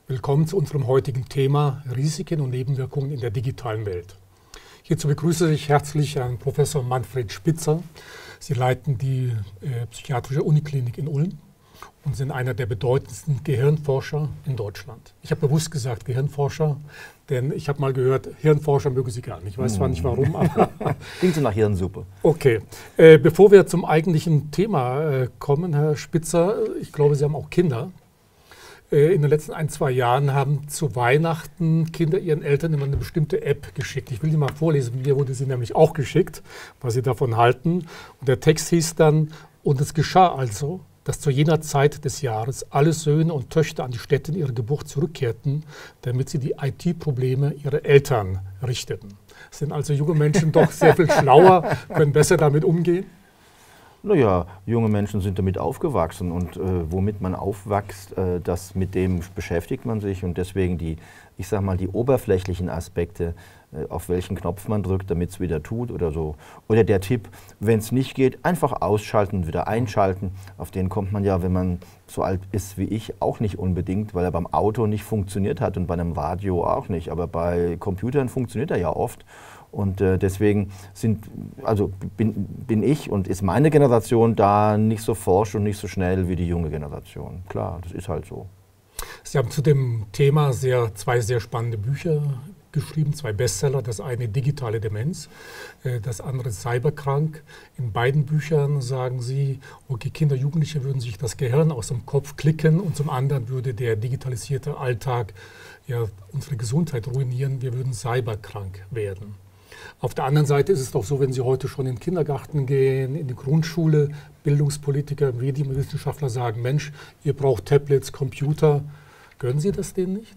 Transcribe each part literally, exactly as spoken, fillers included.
Willkommen zu unserem heutigen Thema Risiken und Nebenwirkungen in der digitalen Welt. Hierzu begrüße ich herzlich Herrn Professor Manfred Spitzer. Sie leiten die äh, Psychiatrische Uniklinik in Ulm und sind einer der bedeutendsten Gehirnforscher in Deutschland. Ich habe bewusst gesagt Gehirnforscher, denn ich habe mal gehört, Hirnforscher mögen Sie gar nicht. Ich weiß zwar nicht warum, aber... Klingt so nach Hirnsuppe. Okay. Äh, bevor wir zum eigentlichen Thema äh, kommen, Herr Spitzer, ich glaube, Sie haben auch Kinder. In den letzten ein, zwei Jahren haben zu Weihnachten Kinder ihren Eltern immer eine bestimmte App geschickt. Ich will die mal vorlesen, mir wurde sie nämlich auch geschickt, was sie davon halten. Und der Text hieß dann, und es geschah also, dass zu jener Zeit des Jahres alle Söhne und Töchter an die Stätte ihrer Geburt zurückkehrten, damit sie die I T-Probleme ihrer Eltern richteten. Sind also junge Menschen doch sehr viel schlauer, können besser damit umgehen? Naja, junge Menschen sind damit aufgewachsen und äh, womit man aufwächst, äh, das, mit dem beschäftigt man sich und deswegen die, ich sag mal, die oberflächlichen Aspekte, äh, auf welchen Knopf man drückt, damit es wieder tut oder so. Oder der Tipp, wenn es nicht geht, einfach ausschalten und wieder einschalten. Auf den kommt man ja, wenn man so alt ist wie ich, auch nicht unbedingt, weil er beim Auto nicht funktioniert hat und bei einem Radio auch nicht. Aber bei Computern funktioniert er ja oft. Und äh, deswegen sind, also bin, bin ich und ist meine Generation da nicht so forsch und nicht so schnell wie die junge Generation. Klar, das ist halt so. Sie haben zu dem Thema sehr, zwei sehr spannende Bücher geschrieben, zwei Bestseller. Das eine Digitale Demenz, äh, das andere Cyberkrank. In beiden Büchern sagen Sie, okay, Kinder, Jugendliche würden sich das Gehirn aus dem Kopf klicken und zum anderen würde der digitalisierte Alltag ja, unsere Gesundheit ruinieren. Wir würden cyberkrank werden. Auf der anderen Seite ist es doch so, wenn Sie heute schon in den Kindergarten gehen, in die Grundschule, Bildungspolitiker, Medienwissenschaftler sagen, Mensch, ihr braucht Tablets, Computer. Gönnen Sie das denen nicht?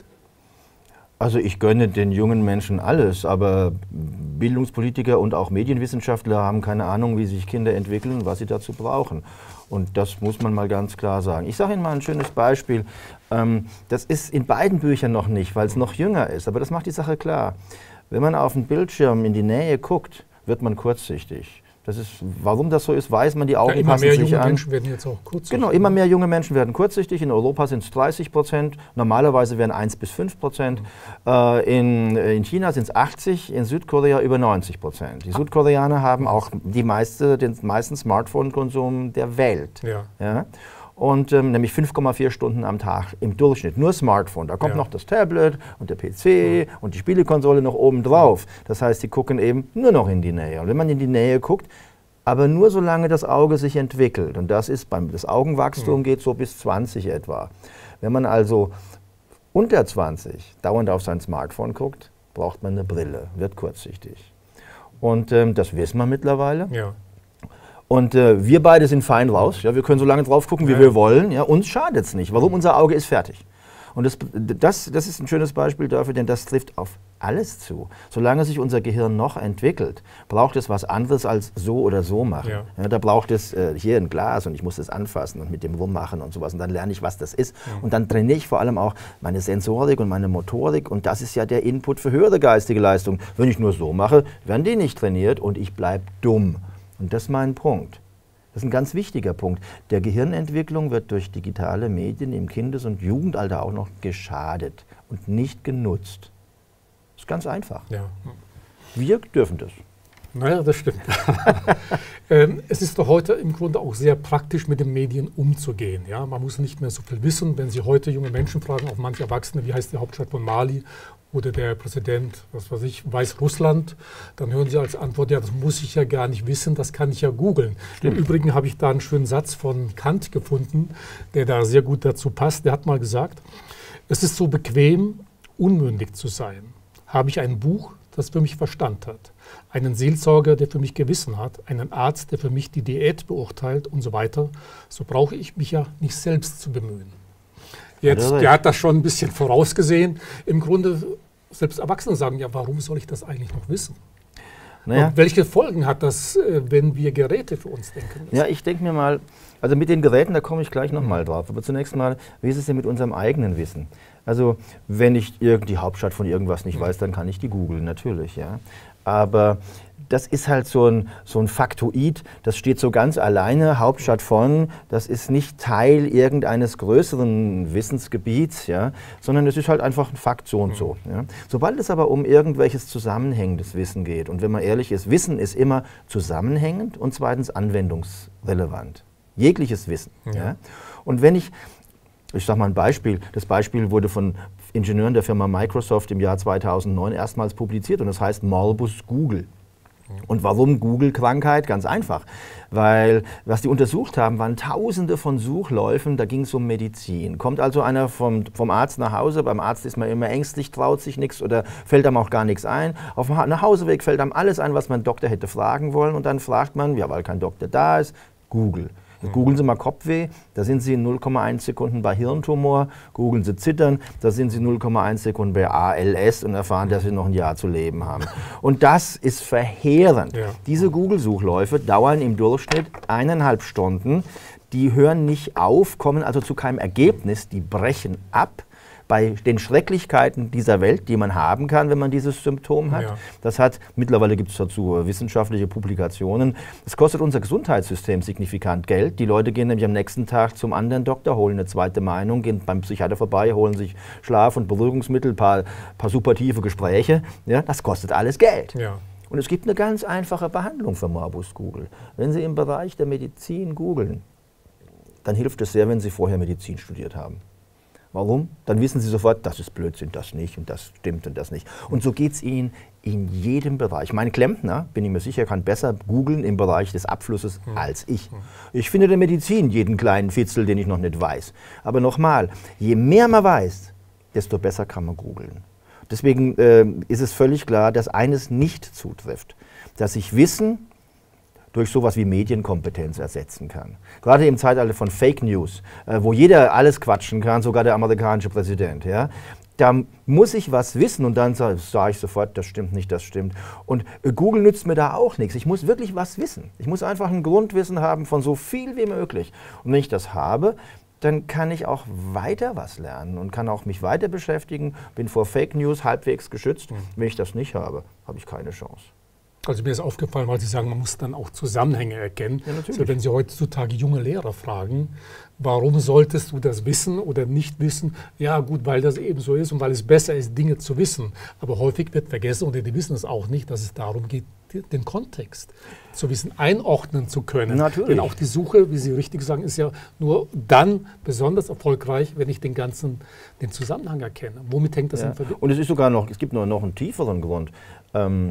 Also ich gönne den jungen Menschen alles, aber Bildungspolitiker und auch Medienwissenschaftler haben keine Ahnung, wie sich Kinder entwickeln und was sie dazu brauchen. Und das muss man mal ganz klar sagen. Ich sage Ihnen mal ein schönes Beispiel. Ähm, das ist in beiden Büchern noch nicht, weil es noch jünger ist, aber das macht die Sache klar. Wenn man auf den Bildschirm in die Nähe guckt, wird man kurzsichtig. Das ist, warum das so ist, weiß man, die Augen ja, immer passen mehr sich junge an. Menschen werden jetzt auch kurzsichtig. Genau, immer mehr junge Menschen werden kurzsichtig. In Europa sind es dreißig Prozent, normalerweise wären eins bis fünf Prozent. Mhm. Äh, in, in China sind es achtzig, in Südkorea über neunzig Prozent. Die Südkoreaner haben auch die meiste, den meisten Smartphone-Konsum der Welt. Ja. Ja? Und ähm, nämlich fünf Komma vier Stunden am Tag im Durchschnitt, nur Smartphone. Da kommt ja noch das Tablet und der P C mhm. und die Spielekonsole noch oben drauf. Das heißt, die gucken eben nur noch in die Nähe. Und wenn man in die Nähe guckt, aber nur solange das Auge sich entwickelt, und das ist beim das Augenwachstum mhm. geht so bis zwanzig etwa. Wenn man also unter zwanzig dauernd auf sein Smartphone guckt, braucht man eine Brille, wird kurzsichtig. Und ähm, das wissen wir mittlerweile. Ja. Und äh, wir beide sind fein raus. Ja, wir können so lange drauf gucken, wie ja. wir wollen. Ja, uns schadet es nicht. Warum? Unser Auge ist fertig. Und das, das, das ist ein schönes Beispiel dafür, denn das trifft auf alles zu. Solange sich unser Gehirn noch entwickelt, braucht es was anderes als so oder so machen. Ja. Ja, da braucht es äh, hier ein Glas und ich muss das anfassen und mit dem rummachen und sowas. Und dann lerne ich, was das ist. Ja. Und dann trainiere ich vor allem auch meine Sensorik und meine Motorik. Und das ist ja der Input für höhere geistige Leistung. Wenn ich nur so mache, werden die nicht trainiert und ich bleibe dumm. Und das ist mein Punkt. Das ist ein ganz wichtiger Punkt. Der Gehirnentwicklung wird durch digitale Medien im Kindes- und Jugendalter auch noch geschadet und nicht genutzt. Das ist ganz einfach. Ja. Wir dürfen das. Naja, das stimmt. ähm, es ist doch heute im Grunde auch sehr praktisch, mit den Medien umzugehen. Ja? Man muss nicht mehr so viel wissen. Wenn Sie heute junge Menschen fragen, auch manche Erwachsene, wie heißt die Hauptstadt von Mali oder der Präsident, was weiß ich, Weißrussland, dann hören Sie als Antwort, ja, das muss ich ja gar nicht wissen, das kann ich ja googeln. Im Übrigen habe ich da einen schönen Satz von Kant gefunden, der da sehr gut dazu passt. Der hat mal gesagt, es ist so bequem, unmündig zu sein. Habe ich ein Buch, das für mich Verstand hat, einen Seelsorger, der für mich Gewissen hat, einen Arzt, der für mich die Diät beurteilt und so weiter, so brauche ich mich ja nicht selbst zu bemühen. Jetzt, der hat das schon ein bisschen vorausgesehen. Im Grunde, selbst Erwachsene sagen, ja, warum soll ich das eigentlich noch wissen? Naja. Und welche Folgen hat das, wenn wir Geräte für uns denken müssen? Ja, ich denke mir mal, also mit den Geräten, da komme ich gleich nochmal drauf. Aber zunächst mal, wie ist es denn mit unserem eigenen Wissen? Also, wenn ich die Hauptstadt von irgendwas nicht weiß, dann kann ich die googeln, natürlich. Ja. Aber das ist halt so ein, so ein Faktoid, das steht so ganz alleine, Hauptstadt von, das ist nicht Teil irgendeines größeren Wissensgebiets, ja, sondern es ist halt einfach ein Fakt so und so. Ja. Sobald es aber um irgendwelches zusammenhängendes Wissen geht, und wenn man ehrlich ist, Wissen ist immer zusammenhängend und zweitens anwendungsrelevant. Jegliches Wissen. Ja. Ja. Und wenn ich, ich sage mal ein Beispiel, das Beispiel wurde von Ingenieuren der Firma Microsoft im Jahr zweitausendneun erstmals publiziert und das heißt Morbus Google. Und warum Google-Krankheit? Ganz einfach, weil was die untersucht haben, waren tausende von Suchläufen, da ging es um Medizin. Kommt also einer vom, vom Arzt nach Hause, beim Arzt ist man immer ängstlich, traut sich nichts oder fällt einem auch gar nichts ein. Auf dem Nachhauseweg fällt einem alles ein, was man Doktor hätte fragen wollen und dann fragt man, ja, weil kein Doktor da ist, Google. Jetzt googeln Sie mal Kopfweh, da sind Sie in null Komma eins Sekunden bei Hirntumor, googeln Sie Zittern, da sind Sie null Komma eins Sekunden bei A L S und erfahren, dass Sie noch ein Jahr zu leben haben. Und das ist verheerend. Ja. Diese Google-Suchläufe dauern im Durchschnitt eineinhalb Stunden, die hören nicht auf, kommen also zu keinem Ergebnis, die brechen ab. Bei den Schrecklichkeiten dieser Welt, die man haben kann, wenn man dieses Symptom hat. Ja. Das hat, mittlerweile gibt es dazu wissenschaftliche Publikationen. Es kostet unser Gesundheitssystem signifikant Geld. Die Leute gehen nämlich am nächsten Tag zum anderen Doktor, holen eine zweite Meinung, gehen beim Psychiater vorbei, holen sich Schlaf- und Beruhigungsmittel, ein paar, paar super tiefe Gespräche. Ja, das kostet alles Geld. Ja. Und es gibt eine ganz einfache Behandlung für Morbus Google. Wenn Sie im Bereich der Medizin googeln, dann hilft es sehr, wenn Sie vorher Medizin studiert haben. Warum? Dann wissen Sie sofort, das ist Blödsinn, das nicht und das stimmt und das nicht. Und so geht es Ihnen in jedem Bereich. Mein Klempner, bin ich mir sicher, kann besser googeln im Bereich des Abflusses hm. als ich. Hm. Ich finde in der Medizin jeden kleinen Fitzel, den ich noch nicht weiß. Aber nochmal, je mehr man weiß, desto besser kann man googeln. Deswegen äh, ist es völlig klar, dass eines nicht zutrifft, dass sich Wissen durch sowas wie Medienkompetenz ersetzen kann. Gerade im Zeitalter von Fake News, äh, wo jeder alles quatschen kann, sogar der amerikanische Präsident, ja, da muss ich was wissen und dann sage sag ich sofort, das stimmt nicht, das stimmt. Und äh, Google nützt mir da auch nichts. Ich muss wirklich was wissen. Ich muss einfach ein Grundwissen haben von so viel wie möglich. Und wenn ich das habe, dann kann ich auch weiter was lernen und kann auch mich weiter beschäftigen, bin vor Fake News halbwegs geschützt. Mhm. Wenn ich das nicht habe, habe ich keine Chance. Also mir ist aufgefallen, weil Sie sagen, man muss dann auch Zusammenhänge erkennen. Ja, also wenn Sie heutzutage junge Lehrer fragen, warum solltest du das wissen oder nicht wissen? Ja gut, weil das eben so ist und weil es besser ist, Dinge zu wissen. Aber häufig wird vergessen, oder die wissen es auch nicht, dass es darum geht, den Kontext zu wissen, einordnen zu können. Natürlich. Denn auch die Suche, wie Sie richtig sagen, ist ja nur dann besonders erfolgreich, wenn ich den ganzen, den Zusammenhang erkenne. Womit hängt das ja. in Verbindung? Und es ist sogar noch, es gibt noch, noch einen tieferen Grund. Ähm,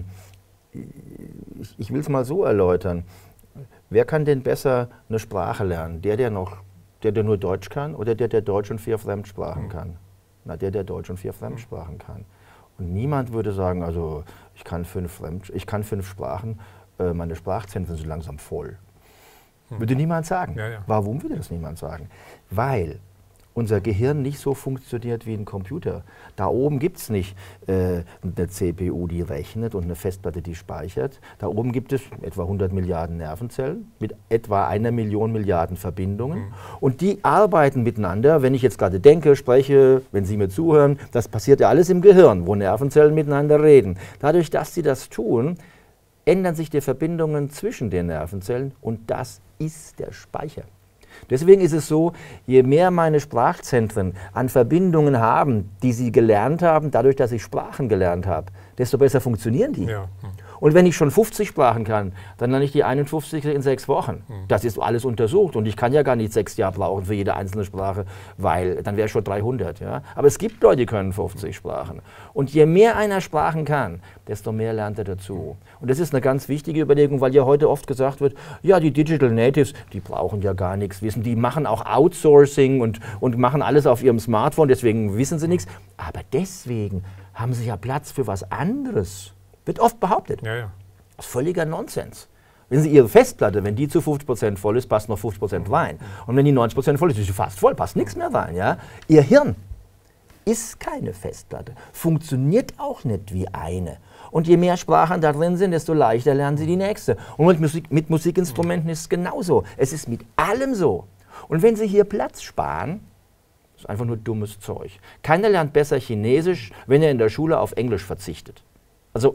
Ich, ich will es mal so erläutern. Wer kann denn besser eine Sprache lernen? Der, der, noch, der, der nur Deutsch kann oder der, der Deutsch und vier Fremdsprachen mhm. kann? Na, der, der Deutsch und vier Fremdsprachen kann. Und niemand würde sagen, also ich kann fünf, Fremd, ich kann fünf Sprachen, äh, meine Sprachzentren sind langsam voll. Mhm. Würde niemand sagen. Ja, ja. Warum würde das niemand sagen? Weil unser Gehirn nicht so funktioniert wie ein Computer. Da oben gibt es nicht äh, eine C P U, die rechnet und eine Festplatte, die speichert. Da oben gibt es etwa hundert Milliarden Nervenzellen mit etwa einer Million Milliarden Verbindungen. Mhm. Und die arbeiten miteinander. Wenn ich jetzt gerade denke, spreche, wenn Sie mir zuhören, das passiert ja alles im Gehirn, wo Nervenzellen miteinander reden. Dadurch, dass sie das tun, ändern sich die Verbindungen zwischen den Nervenzellen und das ist der Speicher. Deswegen ist es so, je mehr meine Sprachzentren an Verbindungen haben, die sie gelernt haben, dadurch, dass ich Sprachen gelernt habe, desto besser funktionieren die. Ja. Und wenn ich schon fünfzig Sprachen kann, dann lerne ich die einundfünfzig in sechs Wochen. Mhm. Das ist alles untersucht und ich kann ja gar nicht sechs Jahre brauchen für jede einzelne Sprache, weil dann wäre es schon dreihundert. Ja? Aber es gibt Leute, die können fünfzig Sprachen. Und je mehr einer Sprachen kann, desto mehr lernt er dazu. Und das ist eine ganz wichtige Überlegung, weil ja heute oft gesagt wird, ja, die Digital Natives, die brauchen ja gar nichts wissen, die machen auch Outsourcing und, und machen alles auf ihrem Smartphone, deswegen wissen sie nichts. Aber deswegen haben sie ja Platz für was anderes. Wird oft behauptet. Ja, ja. Das ist völliger Nonsens. Wenn Sie Ihre Festplatte, wenn die zu fünfzig Prozent voll ist, passt noch fünfzig Prozent rein. Und wenn die neunzig Prozent voll ist, ist sie fast voll, passt nichts mehr rein. Ja? Ihr Hirn ist keine Festplatte, funktioniert auch nicht wie eine. Und je mehr Sprachen da drin sind, desto leichter lernen Sie die nächste. Und mit, Musik, mit Musikinstrumenten ist es genauso. Es ist mit allem so. Und wenn Sie hier Platz sparen, das ist einfach nur dummes Zeug. Keiner lernt besser Chinesisch, wenn er in der Schule auf Englisch verzichtet. Also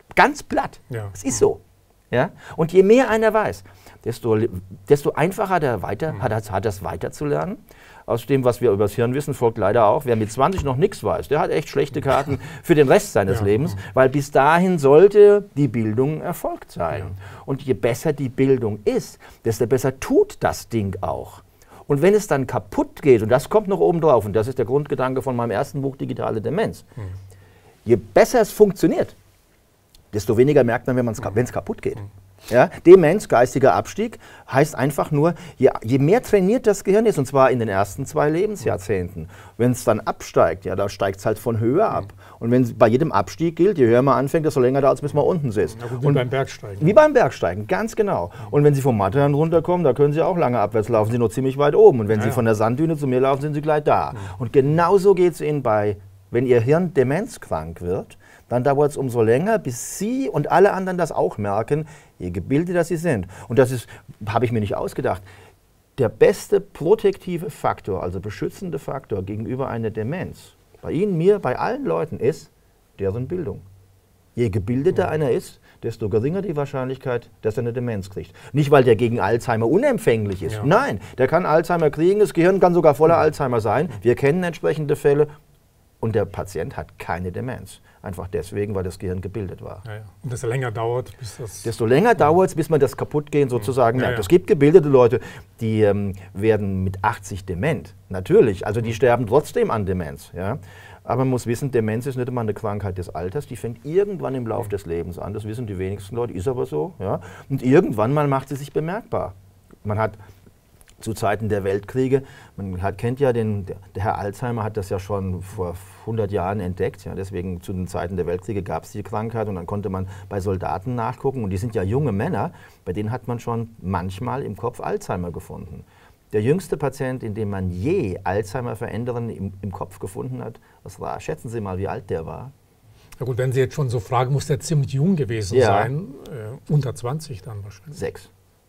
Ganz platt. Ja. Es ist so. Ja? Und je mehr einer weiß, desto, desto einfacher der weiter, mhm. hat, er, hat das weiterzulernen. Aus dem, was wir über das Hirn wissen, folgt leider auch, wer mit zwanzig noch nichts weiß, der hat echt schlechte Karten für den Rest seines ja. Lebens, weil bis dahin sollte die Bildung erfolgt sein. Ja. Und je besser die Bildung ist, desto besser tut das Ding auch. Und wenn es dann kaputt geht, und das kommt noch oben drauf, und das ist der Grundgedanke von meinem ersten Buch, Digitale Demenz, mhm. je besser es funktioniert, desto weniger merkt man, wenn es mhm. kaputt geht. Mhm. Ja, Demenz, geistiger Abstieg, heißt einfach nur, je, je mehr trainiert das Gehirn ist, und zwar in den ersten zwei Lebensjahrzehnten, wenn es dann absteigt, ja, da steigt es halt von Höhe ab. Und wenn es bei jedem Abstieg gilt, je höher man anfängt, desto länger dauert es, bis man unten sitzt. Ja, wie und beim Bergsteigen. Wie beim Bergsteigen, ganz genau. Und wenn Sie vom Matterhorn runterkommen, da können Sie auch lange abwärts laufen, Sie noch ziemlich weit oben. Und wenn ja, Sie von der Sanddüne zu mir laufen, sind Sie gleich da. Ja. Und genauso geht es Ihnen bei, wenn Ihr Hirn demenzkrank wird, dann dauert es umso länger, bis Sie und alle anderen das auch merken, je gebildeter Sie sind. Und das ist, habe ich mir nicht ausgedacht, der beste protektive Faktor, also beschützende Faktor gegenüber einer Demenz, bei Ihnen, mir, bei allen Leuten ist deren Bildung. Je gebildeter einer ist, desto geringer die Wahrscheinlichkeit, dass er eine Demenz kriegt. Nicht, weil der gegen Alzheimer unempfänglich ist. Ja. Nein, der kann Alzheimer kriegen, das Gehirn kann sogar voller Alzheimer sein. Wir kennen entsprechende Fälle und der Patient hat keine Demenz. Einfach deswegen, weil das Gehirn gebildet war. Ja, ja. Und desto länger dauert, bis das... Desto länger dauert es, bis man das Kaputtgehen sozusagen ja, merkt. ja. Es gibt gebildete Leute, die ähm, werden mit achtzig dement. Natürlich, also die sterben trotzdem an Demenz. Ja? Aber man muss wissen, Demenz ist nicht immer eine Krankheit des Alters, die fängt irgendwann im Laufe des Lebens an. Das wissen die wenigsten Leute, ist aber so. Ja? Und irgendwann mal macht sie sich bemerkbar. Man hat zu Zeiten der Weltkriege, man hat, kennt ja den, der Herr Alzheimer hat das ja schon vor hundert Jahren entdeckt, ja, deswegen zu den Zeiten der Weltkriege gab es die Krankheit und dann konnte man bei Soldaten nachgucken und die sind ja junge Männer, bei denen hat man schon manchmal im Kopf Alzheimer gefunden. Der jüngste Patient, in dem man je Alzheimer-Veränderungen im, im Kopf gefunden hat, was war? Schätzen Sie mal, wie alt der war? Ja gut, wenn Sie jetzt schon so fragen, muss der ziemlich jung gewesen ja. sein, äh, unter zwanzig dann wahrscheinlich. Sechs.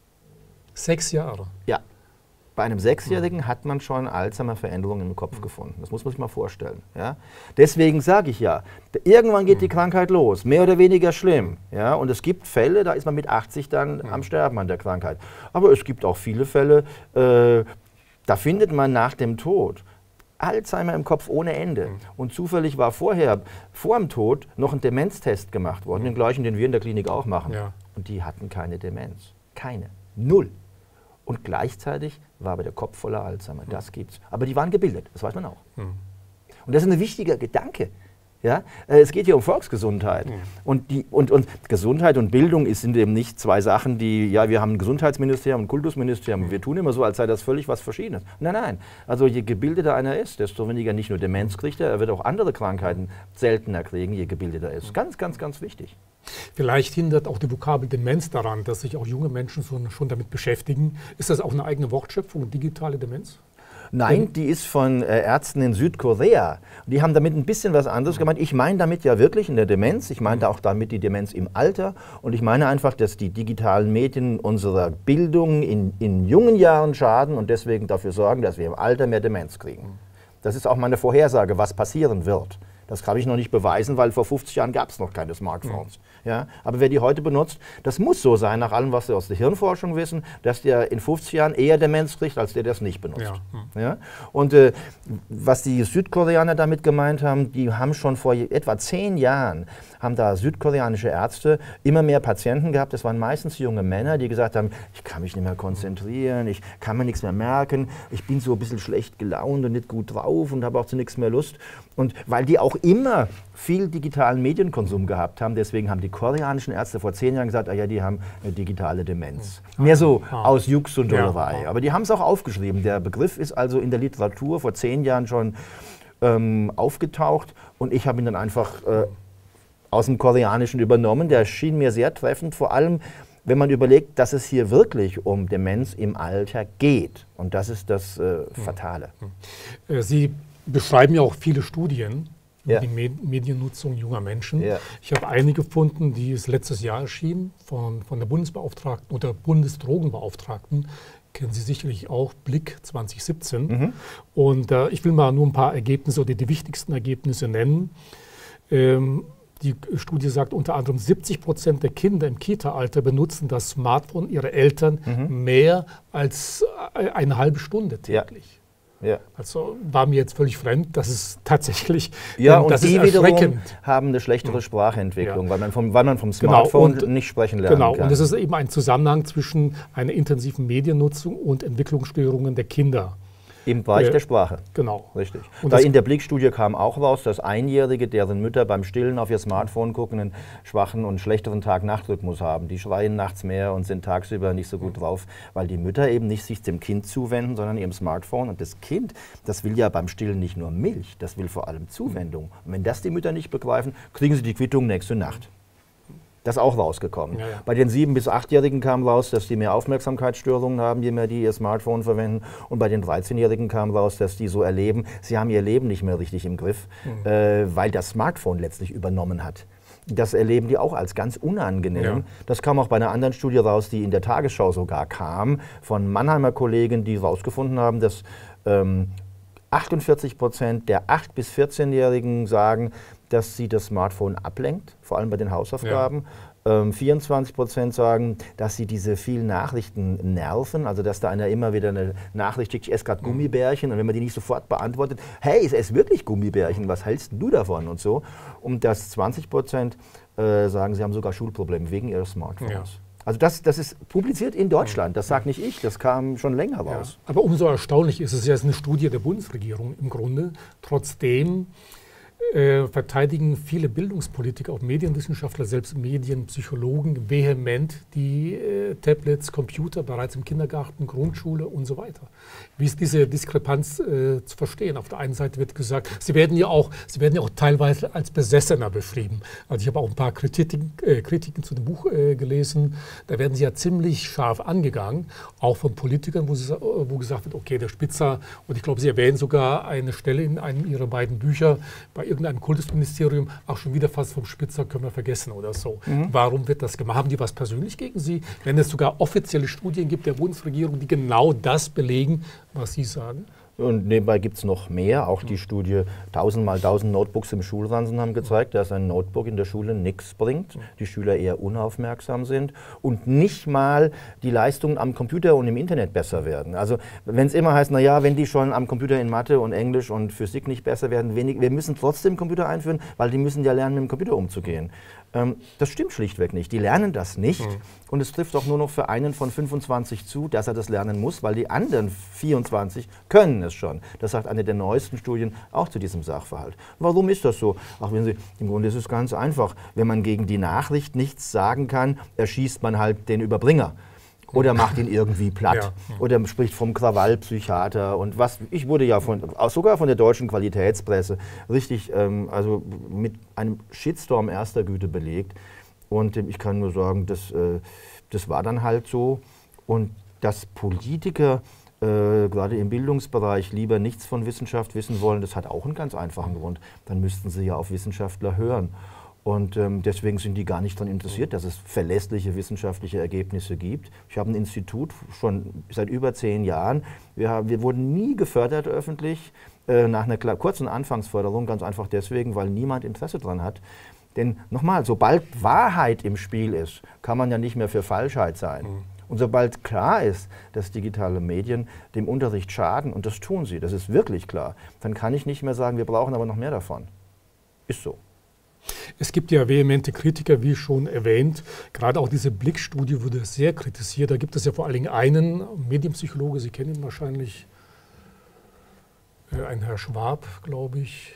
Sechs Jahre? Ja. Bei einem Sechsjährigen hat man schon Alzheimer-Veränderungen im Kopf gefunden. Das muss man sich mal vorstellen. Ja? Deswegen sage ich ja, irgendwann geht die Krankheit los, mehr oder weniger schlimm. Ja? Und es gibt Fälle, da ist man mit achtzig dann am Sterben an der Krankheit. Aber es gibt auch viele Fälle, äh, da findet man nach dem Tod Alzheimer im Kopf ohne Ende. Und zufällig war vorher, vor dem Tod, noch ein Demenztest gemacht worden, den gleichen, den wir in der Klinik auch machen. Ja. Und die hatten keine Demenz. Keine. Null. Und gleichzeitig war aber der Kopf voller Alzheimer. Das gibt's. Aber die waren gebildet, das weiß man auch. Mhm. Und das ist ein wichtiger Gedanke. Ja? Es geht hier um Volksgesundheit. Mhm. Und, die, und, und Gesundheit und Bildung sind eben nicht zwei Sachen, die, ja, wir haben ein Gesundheitsministerium, ein Kultusministerium, mhm. wir tun immer so, als sei das völlig was Verschiedenes. Nein, nein. Also je gebildeter einer ist, desto weniger nicht nur Demenz kriegt er, er wird auch andere Krankheiten seltener kriegen, je gebildeter er ist. Ganz, ganz, ganz wichtig. Vielleicht hindert auch die Vokabel Demenz daran, dass sich auch junge Menschen so, schon damit beschäftigen. Ist das auch eine eigene Wortschöpfung, digitale Demenz? Nein, die ist von äh, Ärzten in Südkorea. Die haben damit ein bisschen was anderes gemeint. Ich meine damit ja wirklich in der Demenz. Ich meinte auch damit die Demenz im Alter. Und ich meine einfach, dass die digitalen Medien unserer Bildung in, in jungen Jahren schaden und deswegen dafür sorgen, dass wir im Alter mehr Demenz kriegen. Das ist auch meine Vorhersage, was passieren wird. Das kann ich noch nicht beweisen, weil vor fünfzig Jahren gab es noch keine Smartphones. Mhm. Ja? Aber wer die heute benutzt, das muss so sein, nach allem, was wir aus der Hirnforschung wissen, dass der in fünfzig Jahren eher Demenz kriegt, als der das nicht benutzt. Ja. Mhm. Ja? Und äh, was die Südkoreaner damit gemeint haben, die haben schon vor etwa zehn Jahren, haben da südkoreanische Ärzte immer mehr Patienten gehabt, das waren meistens junge Männer, die gesagt haben, ich kann mich nicht mehr konzentrieren, ich kann mir nichts mehr merken, ich bin so ein bisschen schlecht gelaunt und nicht gut drauf und habe auch zu nichts mehr Lust. Und weil die auch immer viel digitalen Medienkonsum gehabt haben, deswegen haben die koreanischen Ärzte vor zehn Jahren gesagt, ah ja, die haben eine digitale Demenz. Mhm. Mehr so ah. aus Jux und Dollerei. Ja. Aber die haben es auch aufgeschrieben. Der Begriff ist also in der Literatur vor zehn Jahren schon ähm, aufgetaucht und ich habe ihn dann einfach äh, aus dem Koreanischen übernommen. Der schien mir sehr treffend, vor allem wenn man überlegt, dass es hier wirklich um Demenz im Alter geht. Und das ist das äh, Fatale. Mhm. Sie beschreiben ja auch viele Studien über ja. die Med Mediennutzung junger Menschen. Ja. Ich habe einige gefunden, die ist letztes Jahr erschienen von, von der Bundesbeauftragten oder Bundesdrogenbeauftragten. Kennen Sie sicherlich auch, Blick zwanzig siebzehn. Mhm. Und äh, ich will mal nur ein paar Ergebnisse oder die wichtigsten Ergebnisse nennen. Ähm, Die Studie sagt unter anderem, siebzig Prozent der Kinder im Kita-Alter benutzen das Smartphone ihrer Eltern mhm. mehr als eine halbe Stunde täglich. Ja. Ja. Also war mir jetzt völlig fremd, das ist tatsächlich, ja, ähm, und das die ist wiederum haben eine schlechtere Sprachentwicklung, ja. weil, man vom, weil man vom Smartphone genau. und, nicht sprechen lernen genau. kann. Und es ist eben ein Zusammenhang zwischen einer intensiven Mediennutzung und Entwicklungsstörungen der Kinder. Im Bereich äh, der Sprache. Genau. Richtig. Und da in der Blick-Studie kam auch raus, dass Einjährige, deren Mütter beim Stillen auf ihr Smartphone gucken, einen schwachen und schlechteren Tag-Nacht-Rhythmus haben. Die schreien nachts mehr und sind tagsüber nicht so gut drauf, weil die Mütter eben nicht sich dem Kind zuwenden, sondern ihrem Smartphone. Und das Kind, das will ja beim Stillen nicht nur Milch, das will vor allem Zuwendung. Und wenn das die Mütter nicht begreifen, kriegen sie die Quittung nächste Nacht. Das ist auch rausgekommen. Ja, ja. Bei den sieben- bis achtjährigen kam raus, dass die mehr Aufmerksamkeitsstörungen haben, je mehr die ihr Smartphone verwenden. Und bei den dreizehnjährigen kam raus, dass die so erleben, sie haben ihr Leben nicht mehr richtig im Griff, mhm. äh, weil das Smartphone letztlich übernommen hat. Das erleben die auch als ganz unangenehm. Ja. Das kam auch bei einer anderen Studie raus, die in der Tagesschau sogar kam, von Mannheimer Kollegen, die herausgefunden haben, dass ähm, achtundvierzig Prozent der acht- bis vierzehnjährigen sagen, dass sie das Smartphone ablenkt, vor allem bei den Hausaufgaben. Ja. Ähm, vierundzwanzig Prozent sagen, dass sie diese vielen Nachrichten nerven, also dass da einer immer wieder eine Nachricht schickt, ich esse gerade Gummibärchen, und wenn man die nicht sofort beantwortet, hey, ich esse wirklich Gummibärchen, was hältst du davon und so. Und dass zwanzig Prozent äh, sagen, sie haben sogar Schulprobleme wegen ihres Smartphones. Ja. Also das, das ist publiziert in Deutschland, das sage nicht ich, das kam schon länger raus. Ja, aber umso erstaunlich ist es ja, es ist eine Studie der Bundesregierung im Grunde. Trotzdem äh, verteidigen viele Bildungspolitiker, auch Medienwissenschaftler, selbst Medienpsychologen vehement die äh, Tablets, Computer bereits im Kindergarten, Grundschule und so weiter. Wie ist diese Diskrepanz äh, zu verstehen? Auf der einen Seite wird gesagt, sie werden ja auch, sie werden ja auch teilweise als Besessener beschrieben. Also ich habe auch ein paar Kritiken, äh, Kritiken zu dem Buch äh, gelesen. Da werden sie ja ziemlich scharf angegangen, auch von Politikern, wo, sie, wo gesagt wird, okay, der Spitzer, und ich glaube, sie erwähnen sogar eine Stelle in einem ihrer beiden Bücher, bei irgendeinem Kultusministerium, auch schon wieder fast vom Spitzer können wir vergessen oder so. Mhm. Warum wird das gemacht? Haben die was persönlich gegen Sie? Wenn es sogar offizielle Studien gibt der Bundesregierung, die genau das belegen, was Sie sagen? Und nebenbei gibt es noch mehr. Auch die Studie tausend mal tausend Notebooks im Schulranzen haben gezeigt, dass ein Notebook in der Schule nichts bringt, die Schüler eher unaufmerksam sind und nicht mal die Leistungen am Computer und im Internet besser werden. Also wenn es immer heißt, naja, wenn die schon am Computer in Mathe und Englisch und Physik nicht besser werden, wenig, wir müssen trotzdem Computer einführen, weil die müssen ja lernen, mit dem Computer umzugehen. Ähm, das stimmt schlichtweg nicht. Die lernen das nicht. Mhm. Und es trifft auch nur noch für einen von fünfundzwanzig zu, dass er das lernen muss, weil die anderen vierundzwanzig können es schon. Das sagt eine der neuesten Studien auch zu diesem Sachverhalt. Warum ist das so? Ach, wenn Sie, im Grunde ist es ganz einfach. Wenn man gegen die Nachricht nichts sagen kann, erschießt man halt den Überbringer. Oder macht ihn irgendwie platt. Ja. Oder spricht vom Krawallpsychiater. Und was, ich wurde ja von, sogar von der deutschen Qualitätspresse richtig ähm, also mit einem Shitstorm erster Güte belegt. Und ich kann nur sagen, das, äh, das war dann halt so. Und dass Politiker äh, gerade im Bildungsbereich lieber nichts von Wissenschaft wissen wollen, das hat auch einen ganz einfachen Grund. Dann müssten sie ja auf Wissenschaftler hören. Und ähm, deswegen sind die gar nicht daran interessiert, dass es verlässliche wissenschaftliche Ergebnisse gibt. Ich habe ein Institut schon seit über zehn Jahren. Wir, haben, wir wurden nie gefördert öffentlich äh, nach einer kurzen Anfangsförderung, ganz einfach deswegen, weil niemand Interesse daran hat. Denn nochmal, sobald Wahrheit im Spiel ist, kann man ja nicht mehr für Falschheit sein. Mhm. Und sobald klar ist, dass digitale Medien dem Unterricht schaden, und das tun sie, das ist wirklich klar, dann kann ich nicht mehr sagen, wir brauchen aber noch mehr davon. Ist so. Es gibt ja vehemente Kritiker, wie schon erwähnt. Gerade auch diese Blick-Studie wurde sehr kritisiert. Da gibt es ja vor allen Dingen einen Medienpsychologe, Sie kennen ihn wahrscheinlich, äh, ein Herr Schwab, glaube ich,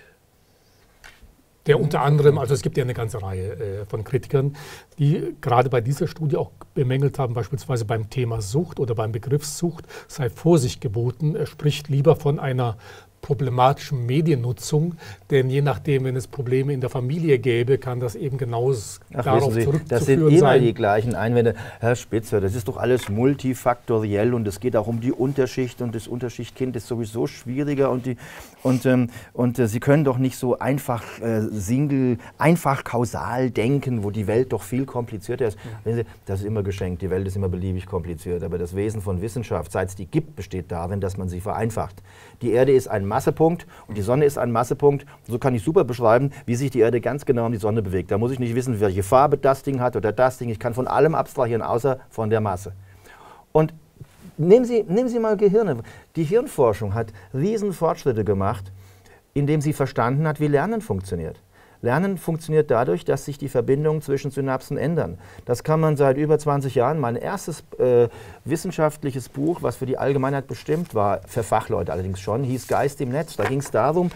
der unter anderem, also es gibt ja eine ganze Reihe äh, von Kritikern, die gerade bei dieser Studie auch bemängelt haben, beispielsweise beim Thema Sucht oder beim Begriff Sucht sei Vorsicht geboten. Er spricht lieber von einer problematischen Mediennutzung, denn je nachdem, wenn es Probleme in der Familie gäbe, kann das eben genau darauf Sie, zurückzuführen das sind immer sein. Die gleichen Einwände. Herr Spitzer, das ist doch alles multifaktoriell und es geht auch um die Unterschicht und das Unterschichtkind ist sowieso schwieriger und, die, und, ähm, und äh, Sie können doch nicht so einfach äh, single, einfach kausal denken, wo die Welt doch viel komplizierter ist. Ja. Sie, das ist immer geschenkt, die Welt ist immer beliebig kompliziert, aber das Wesen von Wissenschaft, seit es die gibt, besteht darin, dass man sie vereinfacht. Die Erde ist ein Massepunkt und die Sonne ist ein Massepunkt. So kann ich super beschreiben, wie sich die Erde ganz genau um die Sonne bewegt. Da muss ich nicht wissen, welche Farbe das Ding hat oder das Ding. Ich kann von allem abstrahieren, außer von der Masse. Und nehmen Sie, nehmen Sie mal Gehirne. Die Hirnforschung hat riesen Fortschritte gemacht, indem sie verstanden hat, wie Lernen funktioniert. Lernen funktioniert dadurch, dass sich die Verbindungen zwischen Synapsen ändern. Das kann man seit über zwanzig Jahren. Mein erstes äh, wissenschaftliches Buch, was für die Allgemeinheit bestimmt war, für Fachleute allerdings schon, hieß Geist im Netz. Da ging es darum,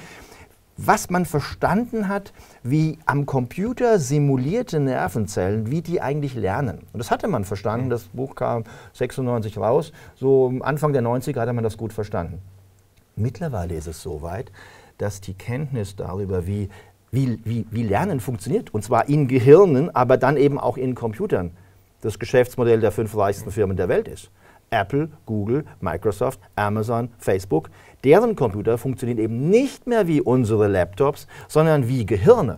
was man verstanden hat, wie am Computer simulierte Nervenzellen, wie die eigentlich lernen. Und das hatte man verstanden. Das Buch kam sechsundneunzig raus. So Anfang der neunziger hatte man das gut verstanden. Mittlerweile ist es so weit, dass die Kenntnis darüber, wie Wie, wie, wie Lernen funktioniert, und zwar in Gehirnen, aber dann eben auch in Computern, das Geschäftsmodell der fünf reichsten Firmen der Welt ist. Apple, Google, Microsoft, Amazon, Facebook, deren Computer funktionieren eben nicht mehr wie unsere Laptops, sondern wie Gehirne.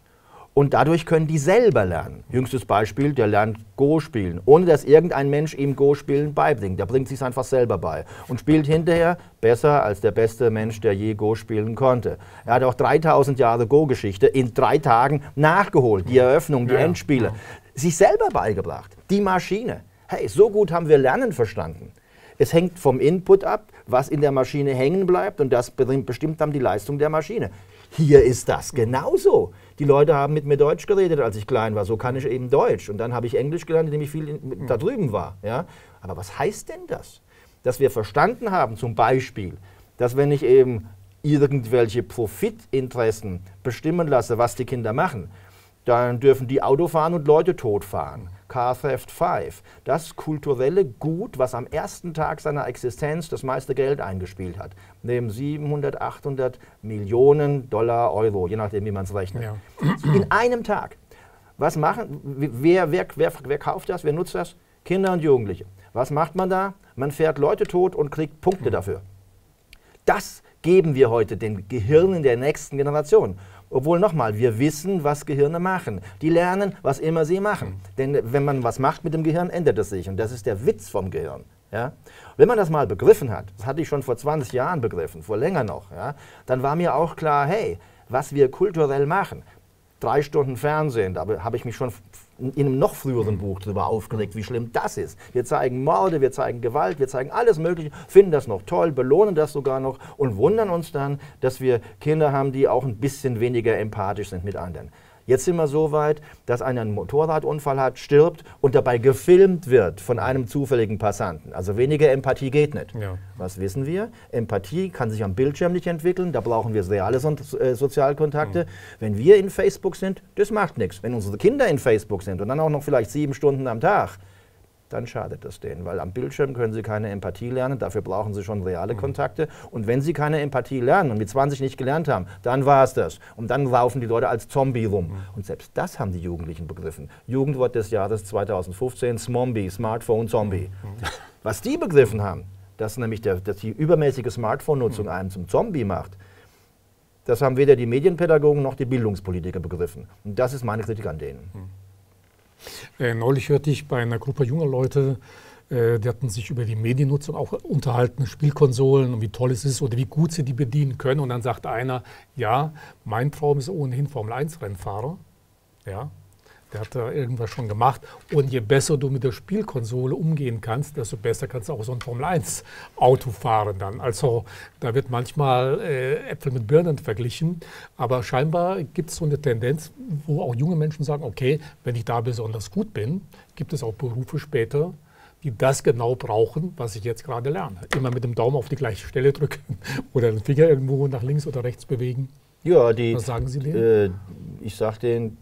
Und dadurch können die selber lernen. Jüngstes Beispiel, der lernt Go spielen, ohne dass irgendein Mensch ihm Go spielen beibringt. Der bringt sich einfach selber bei und spielt hinterher besser als der beste Mensch, der je Go spielen konnte. Er hat auch dreitausend Jahre Go-Geschichte in drei Tagen nachgeholt. Die Eröffnung, die ja, Endspiele. Ja. Sich selber beigebracht. Die Maschine. Hey, so gut haben wir Lernen verstanden. Es hängt vom Input ab, was in der Maschine hängen bleibt, und das bestimmt dann die Leistung der Maschine. Hier ist das genauso. Die Leute haben mit mir Deutsch geredet, als ich klein war. So kann ich eben Deutsch. Und dann habe ich Englisch gelernt, indem ich viel in, da drüben war. Ja? Aber was heißt denn das? Dass wir verstanden haben, zum Beispiel, dass wenn ich eben irgendwelche Profitinteressen bestimmen lasse, was die Kinder machen, dann dürfen die Auto fahren und Leute totfahren. Car Theft fünf. Das kulturelle Gut, was am ersten Tag seiner Existenz das meiste Geld eingespielt hat. Neben siebenhundert, achthundert Millionen Dollar, Euro, je nachdem, wie man es rechnet. Ja. In einem Tag. Was machen, wer, wer, wer, wer kauft das, wer nutzt das? Kinder und Jugendliche. Was macht man da? Man fährt Leute tot und kriegt Punkte dafür. Das geben wir heute den Gehirnen der nächsten Generation. Obwohl, nochmal, wir wissen, was Gehirne machen. Die lernen, was immer sie machen. Denn wenn man was macht mit dem Gehirn, ändert es sich. Und das ist der Witz vom Gehirn. Ja? Wenn man das mal begriffen hat, das hatte ich schon vor zwanzig Jahren begriffen, vor länger noch, ja, dann war mir auch klar, hey, was wir kulturell machen, drei Stunden Fernsehen, da habe ich mich schon in einem noch früheren Buch darüber aufgeregt, wie schlimm das ist. Wir zeigen Morde, wir zeigen Gewalt, wir zeigen alles Mögliche, finden das noch toll, belohnen das sogar noch und wundern uns dann, dass wir Kinder haben, die auch ein bisschen weniger empathisch sind mit anderen. Jetzt sind wir so weit, dass einer einen Motorradunfall hat, stirbt und dabei gefilmt wird von einem zufälligen Passanten. Also weniger Empathie geht nicht. Ja. Was wissen wir? Empathie kann sich am Bildschirm nicht entwickeln, da brauchen wir reale so äh, Sozialkontakte. Mhm. Wenn wir in Facebook sind, das macht nichts. Wenn unsere Kinder in Facebook sind und dann auch noch vielleicht sieben Stunden am Tag, dann schadet das denen, weil am Bildschirm können sie keine Empathie lernen, dafür brauchen sie schon reale mhm. Kontakte. Und wenn sie keine Empathie lernen und mit zwanzig nicht gelernt haben, dann war es das. Und dann laufen die Leute als Zombie rum. Mhm. Und selbst das haben die Jugendlichen begriffen. Jugendwort des Jahres zweitausendfünfzehn, Smombie, Smartphone, Zombie. Mhm. Was die begriffen haben, dass nämlich der, dass die übermäßige Smartphone-Nutzung mhm. einen zum Zombie macht, das haben weder die Medienpädagogen noch die Bildungspolitiker begriffen. Und das ist meine Kritik an denen. Mhm. Äh, neulich hörte ich bei einer Gruppe junger Leute, äh, die hatten sich über die Mediennutzung auch unterhalten, Spielkonsolen und wie toll es ist oder wie gut sie die bedienen können. Und dann sagte einer, ja, mein Traum ist ohnehin Formel eins Rennfahrer. Ja, der hat da irgendwas schon gemacht. Und je besser du mit der Spielkonsole umgehen kannst, desto besser kannst du auch so ein Formel eins Auto fahren dann. Also da wird manchmal äh, Äpfel mit Birnen verglichen. Aber scheinbar gibt es so eine Tendenz, wo auch junge Menschen sagen, okay, wenn ich da besonders gut bin, gibt es auch Berufe später, die das genau brauchen, was ich jetzt gerade lerne. Immer mit dem Daumen auf die gleiche Stelle drücken oder den Finger irgendwo nach links oder rechts bewegen. Ja, die, was sagen Sie denen? Äh, ich sage denen,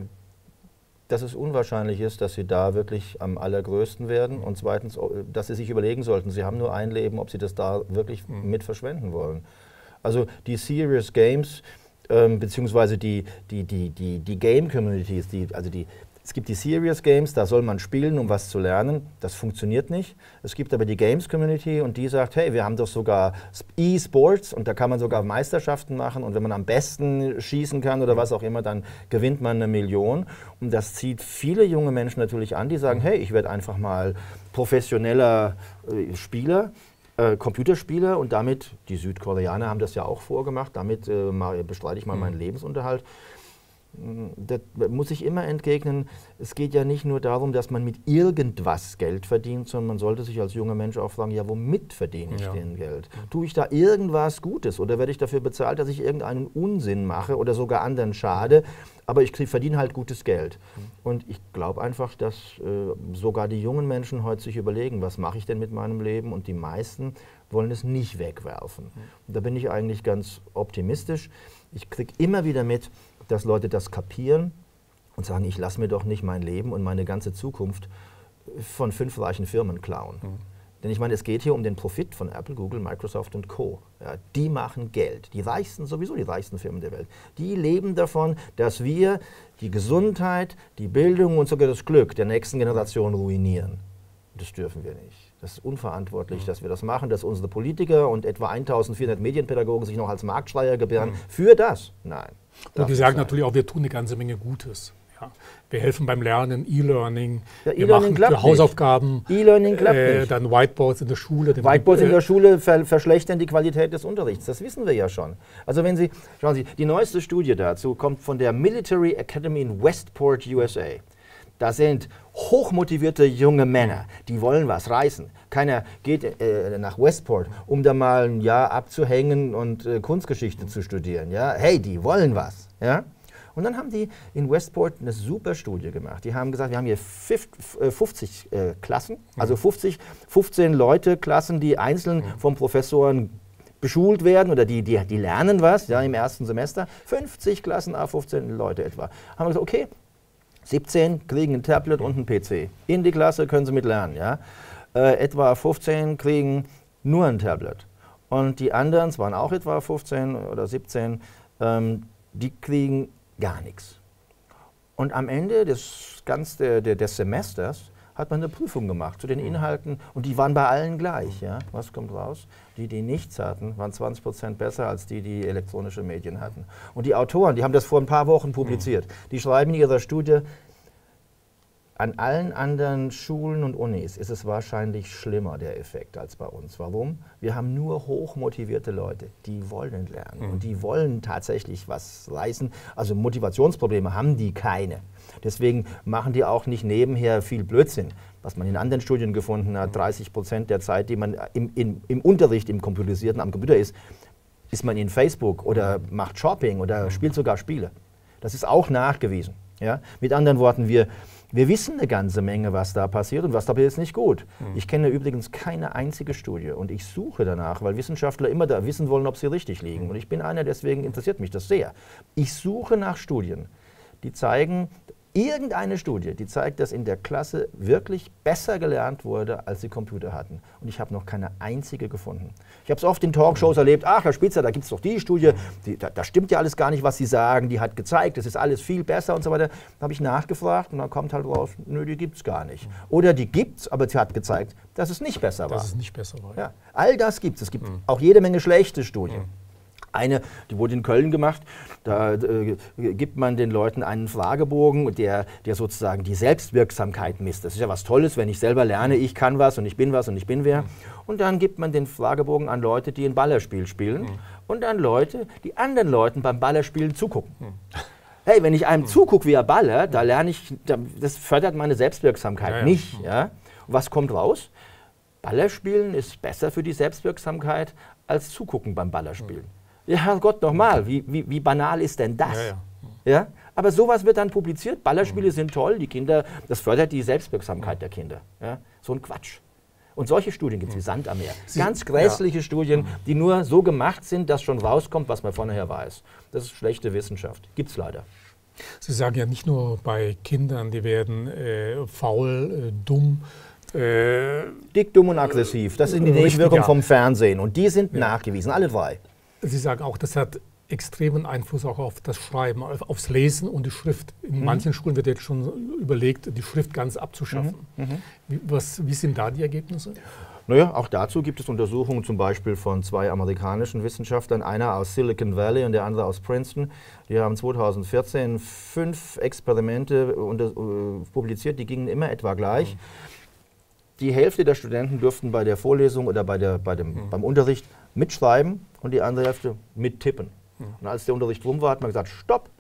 dass es unwahrscheinlich ist, dass sie da wirklich am allergrößten werden und zweitens, dass sie sich überlegen sollten, sie haben nur ein Leben, ob sie das da wirklich mhm. mit verschwenden wollen. Also die Serious Games, ähm, beziehungsweise die, die, die, die, die Game-Communities, die, also die Es gibt die Serious Games, da soll man spielen, um was zu lernen. Das funktioniert nicht. Es gibt aber die Games-Community und die sagt, hey, wir haben doch sogar E-Sports und da kann man sogar Meisterschaften machen und wenn man am besten schießen kann oder was auch immer, dann gewinnt man eine Million. Und das zieht viele junge Menschen natürlich an, die sagen, hey, ich werde einfach mal professioneller äh, Spieler. äh, Computerspiele und damit, die Südkoreaner haben das ja auch vorgemacht, damit äh, mal, bestreite ich mal mhm. meinen Lebensunterhalt. Da muss ich immer entgegnen, es geht ja nicht nur darum, dass man mit irgendwas Geld verdient, sondern man sollte sich als junger Mensch auch fragen, ja, womit verdiene ich ja. denn Geld? Tue ich da irgendwas Gutes oder werde ich dafür bezahlt, dass ich irgendeinen Unsinn mache oder sogar anderen schade, aber ich verdiene halt gutes Geld. Und ich glaube einfach, dass äh, sogar die jungen Menschen heute sich überlegen, was mache ich denn mit meinem Leben, und die meisten wollen es nicht wegwerfen. Und da bin ich eigentlich ganz optimistisch. Ich kriege immer wieder mit, dass Leute das kapieren und sagen, ich lasse mir doch nicht mein Leben und meine ganze Zukunft von fünf reichen Firmen klauen. Mhm. Denn ich meine, es geht hier um den Profit von Apple, Google, Microsoft und Co. Ja, die machen Geld. Die reichsten, sowieso die reichsten Firmen der Welt. Die leben davon, dass wir die Gesundheit, die Bildung und sogar das Glück der nächsten Generation ruinieren. Das dürfen wir nicht. Das ist unverantwortlich, mhm. dass wir das machen, dass unsere Politiker und etwa eintausendvierhundert Medienpädagogen sich noch als Marktschreier gebären. Mhm. Für das? Nein. Und die sagen natürlich auch, wir tun eine ganze Menge Gutes. Ja. Wir helfen beim Lernen, E-Learning, ja, wir machen für Hausaufgaben, E-Learning klappt äh, nicht. Dann Whiteboards in der Schule. Whiteboards äh, in der Schule ver verschlechtern die Qualität des Unterrichts, das wissen wir ja schon. Also wenn Sie, schauen Sie, die neueste Studie dazu kommt von der Military Academy in Westport, U S A. Da sind hochmotivierte junge Männer, die wollen was reißen. Keiner geht äh, nach Westport, um da mal ein Jahr abzuhängen und äh, Kunstgeschichte zu studieren. Ja? Hey, die wollen was. Ja? Und dann haben die in Westport eine super Studie gemacht. Die haben gesagt, wir haben hier fünfzig äh, Klassen, also fünfzig, fünfzehn Leute, Klassen, die einzeln vom Professoren beschult werden oder die, die, die lernen was ja, im ersten Semester. fünfzig Klassen, a fünfzehn Leute etwa. Haben wir gesagt, okay, siebzehn kriegen ein Tablet und ein P C. In die Klasse können sie mit lernen. Ja? Äh, etwa fünfzehn kriegen nur ein Tablet. Und die anderen, es waren auch etwa fünfzehn oder siebzehn, ähm, die kriegen gar nichts. Und am Ende des, ganz der, der, des Semesters hat man eine Prüfung gemacht zu den Inhalten und die waren bei allen gleich. Ja? Was kommt raus? Die, die nichts hatten, waren zwanzig Prozent besser als die, die elektronische Medien hatten. Und die Autoren, die haben das vor ein paar Wochen publiziert, die schreiben in ihrer Studie, an allen anderen Schulen und Unis ist es wahrscheinlich schlimmer, der Effekt, als bei uns. Warum? Wir haben nur hochmotivierte Leute, die wollen lernen mhm. und die wollen tatsächlich was reißen. Also Motivationsprobleme haben die keine. Deswegen machen die auch nicht nebenher viel Blödsinn. Was man in anderen Studien gefunden hat, dreißig Prozent der Zeit, die man im, im, im Unterricht, im Computerisierten am Computer ist, ist man in Facebook oder macht Shopping oder mhm. spielt sogar Spiele. Das ist auch nachgewiesen. Ja? Mit anderen Worten, wir Wir wissen eine ganze Menge, was da passiert und was da passiert, ist nicht gut. Mhm. Ich kenne übrigens keine einzige Studie und ich suche danach, weil Wissenschaftler immer da wissen wollen, ob sie richtig liegen. Mhm. Und ich bin einer, deswegen interessiert mich das sehr. Ich suche nach Studien, die zeigen, irgendeine Studie, die zeigt, dass in der Klasse wirklich besser gelernt wurde, als sie Computer hatten. Und ich habe noch keine einzige gefunden. Ich habe es oft in Talkshows mhm. erlebt, ach Herr Spitzer, da gibt es doch die Studie, die, da, da stimmt ja alles gar nicht, was Sie sagen, die hat gezeigt, das ist alles viel besser und so weiter. Da habe ich nachgefragt und dann kommt halt raus, nö, die gibt es gar nicht. Mhm. Oder die gibt es, aber sie hat gezeigt, dass es nicht besser war. Dass es nicht besser war. Ja, all das gibt es. Es gibt mhm. auch jede Menge schlechte Studien. Mhm. Eine, die wurde in Köln gemacht, da äh, gibt man den Leuten einen Fragebogen, der, der sozusagen die Selbstwirksamkeit misst. Das ist ja was Tolles, wenn ich selber lerne, ich kann was und ich bin was und ich bin wer. Und dann gibt man den Fragebogen an Leute, die ein Ballerspiel spielen mhm. und an Leute, die anderen Leuten beim Ballerspielen zugucken. Mhm. Hey, wenn ich einem mhm. zugucke, wie er ballert, da lerne ich, das fördert meine Selbstwirksamkeit ja, ja. nicht. Ja? Und was kommt raus? Ballerspielen ist besser für die Selbstwirksamkeit als zugucken beim Ballerspielen. Mhm. Ja, Herrgott, nochmal, wie, wie, wie banal ist denn das? Ja, ja. Ja? Aber sowas wird dann publiziert, Ballerspiele mhm. sind toll, die Kinder, das fördert die Selbstwirksamkeit mhm. der Kinder. Ja? So ein Quatsch. Und solche Studien gibt es wie Sand am Meer. Sie, Ganz grässliche ja. Studien, die nur so gemacht sind, dass schon rauskommt, was man vorher weiß. Das ist schlechte Wissenschaft. Gibt es leider. Sie sagen ja nicht nur bei Kindern, die werden äh, faul, äh, dumm. Äh, Dick, dumm und aggressiv. Das sind die Nebenwirkungen ja. vom Fernsehen. Und die sind ja. nachgewiesen, alle drei. Sie sagen auch, das hat extremen Einfluss auch auf das Schreiben, aufs Lesen und die Schrift. In mhm. manchen Schulen wird jetzt schon überlegt, die Schrift ganz abzuschaffen. Mhm. Mhm. Wie, was, wie sind da die Ergebnisse? Naja, auch dazu gibt es Untersuchungen zum Beispiel von zwei amerikanischen Wissenschaftlern, einer aus Silicon Valley und der andere aus Princeton. Die haben zweitausendvierzehn fünf Experimente unter, äh, publiziert, die gingen immer etwa gleich. Mhm. die Hälfte der Studenten durften bei der Vorlesung oder bei der, bei dem, mhm. beim Unterricht mitschreiben und die andere Hälfte mittippen. Mhm. Und als der Unterricht rum war, hat man gesagt, stopp,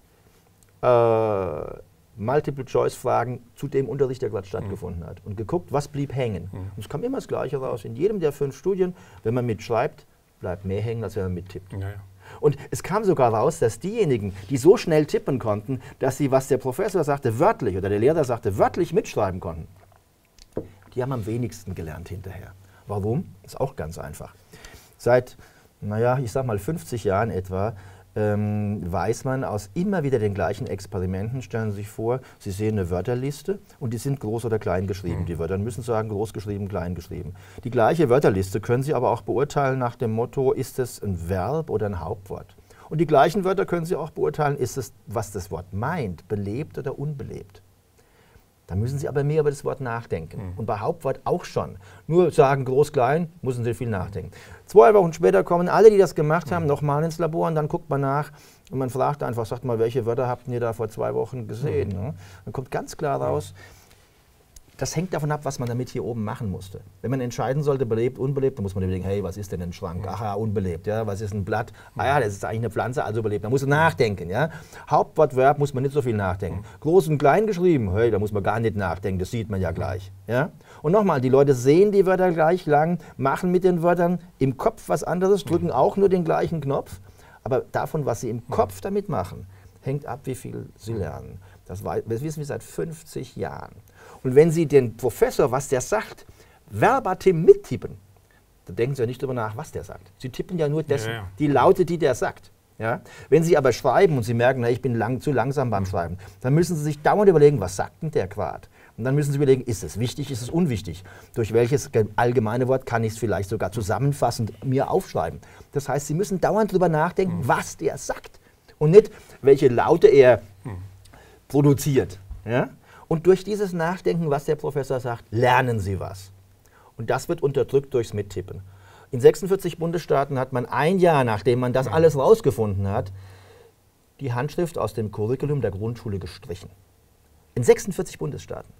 äh, Multiple-Choice-Fragen zu dem Unterricht, der gerade stattgefunden mhm. hat. Und geguckt, was blieb hängen. Mhm. Und es kam immer das Gleiche raus. In jedem der fünf Studien, wenn man mitschreibt, bleibt mehr hängen, als wenn man mittippt. Ja, ja. Und es kam sogar raus, dass diejenigen, die so schnell tippen konnten, dass sie, was der Professor sagte, wörtlich oder der Lehrer sagte, wörtlich mitschreiben konnten, die haben am wenigsten gelernt hinterher. Warum? Ist auch ganz einfach. Seit, naja, ich sag mal fünfzig Jahren etwa, ähm, weiß man aus immer wieder den gleichen Experimenten, stellen Sie sich vor, Sie sehen eine Wörterliste und die sind groß oder klein geschrieben. Mhm. Die Wörter müssen sagen, groß geschrieben, klein geschrieben. Die gleiche Wörterliste können Sie aber auch beurteilen nach dem Motto, ist es ein Verb oder ein Hauptwort? Und die gleichen Wörter können Sie auch beurteilen, ist es, was das Wort meint, belebt oder unbelebt. Da müssen Sie aber mehr über das Wort nachdenken. Mhm. Und bei Hauptwort auch schon. Nur sagen groß, klein, müssen Sie viel nachdenken. Zwei Wochen später kommen alle, die das gemacht haben, mhm. nochmal ins Labor und dann guckt man nach und man fragt einfach, sagt mal, welche Wörter habt ihr da vor zwei Wochen gesehen? Mhm. Ne? Dann kommt ganz klar raus, das hängt davon ab, was man damit hier oben machen musste. Wenn man entscheiden sollte, belebt, unbelebt, dann muss man überlegen, hey, was ist denn ein Schrank? Ach ja, unbelebt. Ja, was ist ein Blatt? Ah ja, das ist eigentlich eine Pflanze, also belebt. Da muss man nachdenken. Ja. Hauptwort, Verb muss man nicht so viel nachdenken. Groß und klein geschrieben, hey, da muss man gar nicht nachdenken, das sieht man ja gleich. Ja. Und nochmal, die Leute sehen die Wörter gleich lang, machen mit den Wörtern im Kopf was anderes, drücken auch nur den gleichen Knopf. Aber davon, was sie im Kopf damit machen, hängt ab, wie viel sie lernen. Das, das wissen wir seit fünfzig Jahren. Und wenn Sie den Professor, was der sagt, verbatim mittippen, dann denken Sie ja nicht darüber nach, was der sagt. Sie tippen ja nur dessen, ja, ja. die Laute, die der sagt. Ja? Wenn Sie aber schreiben und Sie merken, na, ich bin lang, zu langsam beim Schreiben, dann müssen Sie sich dauernd überlegen, was sagt denn der Quad? Und dann müssen Sie überlegen, ist es wichtig, ist es unwichtig? Durch welches allgemeine Wort kann ich es vielleicht sogar zusammenfassend mir aufschreiben? Das heißt, Sie müssen dauernd darüber nachdenken, mhm. was der sagt und nicht, welche Laute er mhm. produziert. Ja? Und durch dieses Nachdenken, was der Professor sagt, lernen Sie was. Und das wird unterdrückt durchs Mittippen. In sechsundvierzig Bundesstaaten hat man ein Jahr, nachdem man das alles rausgefunden hat, die Handschrift aus dem Curriculum der Grundschule gestrichen. In sechsundvierzig Bundesstaaten.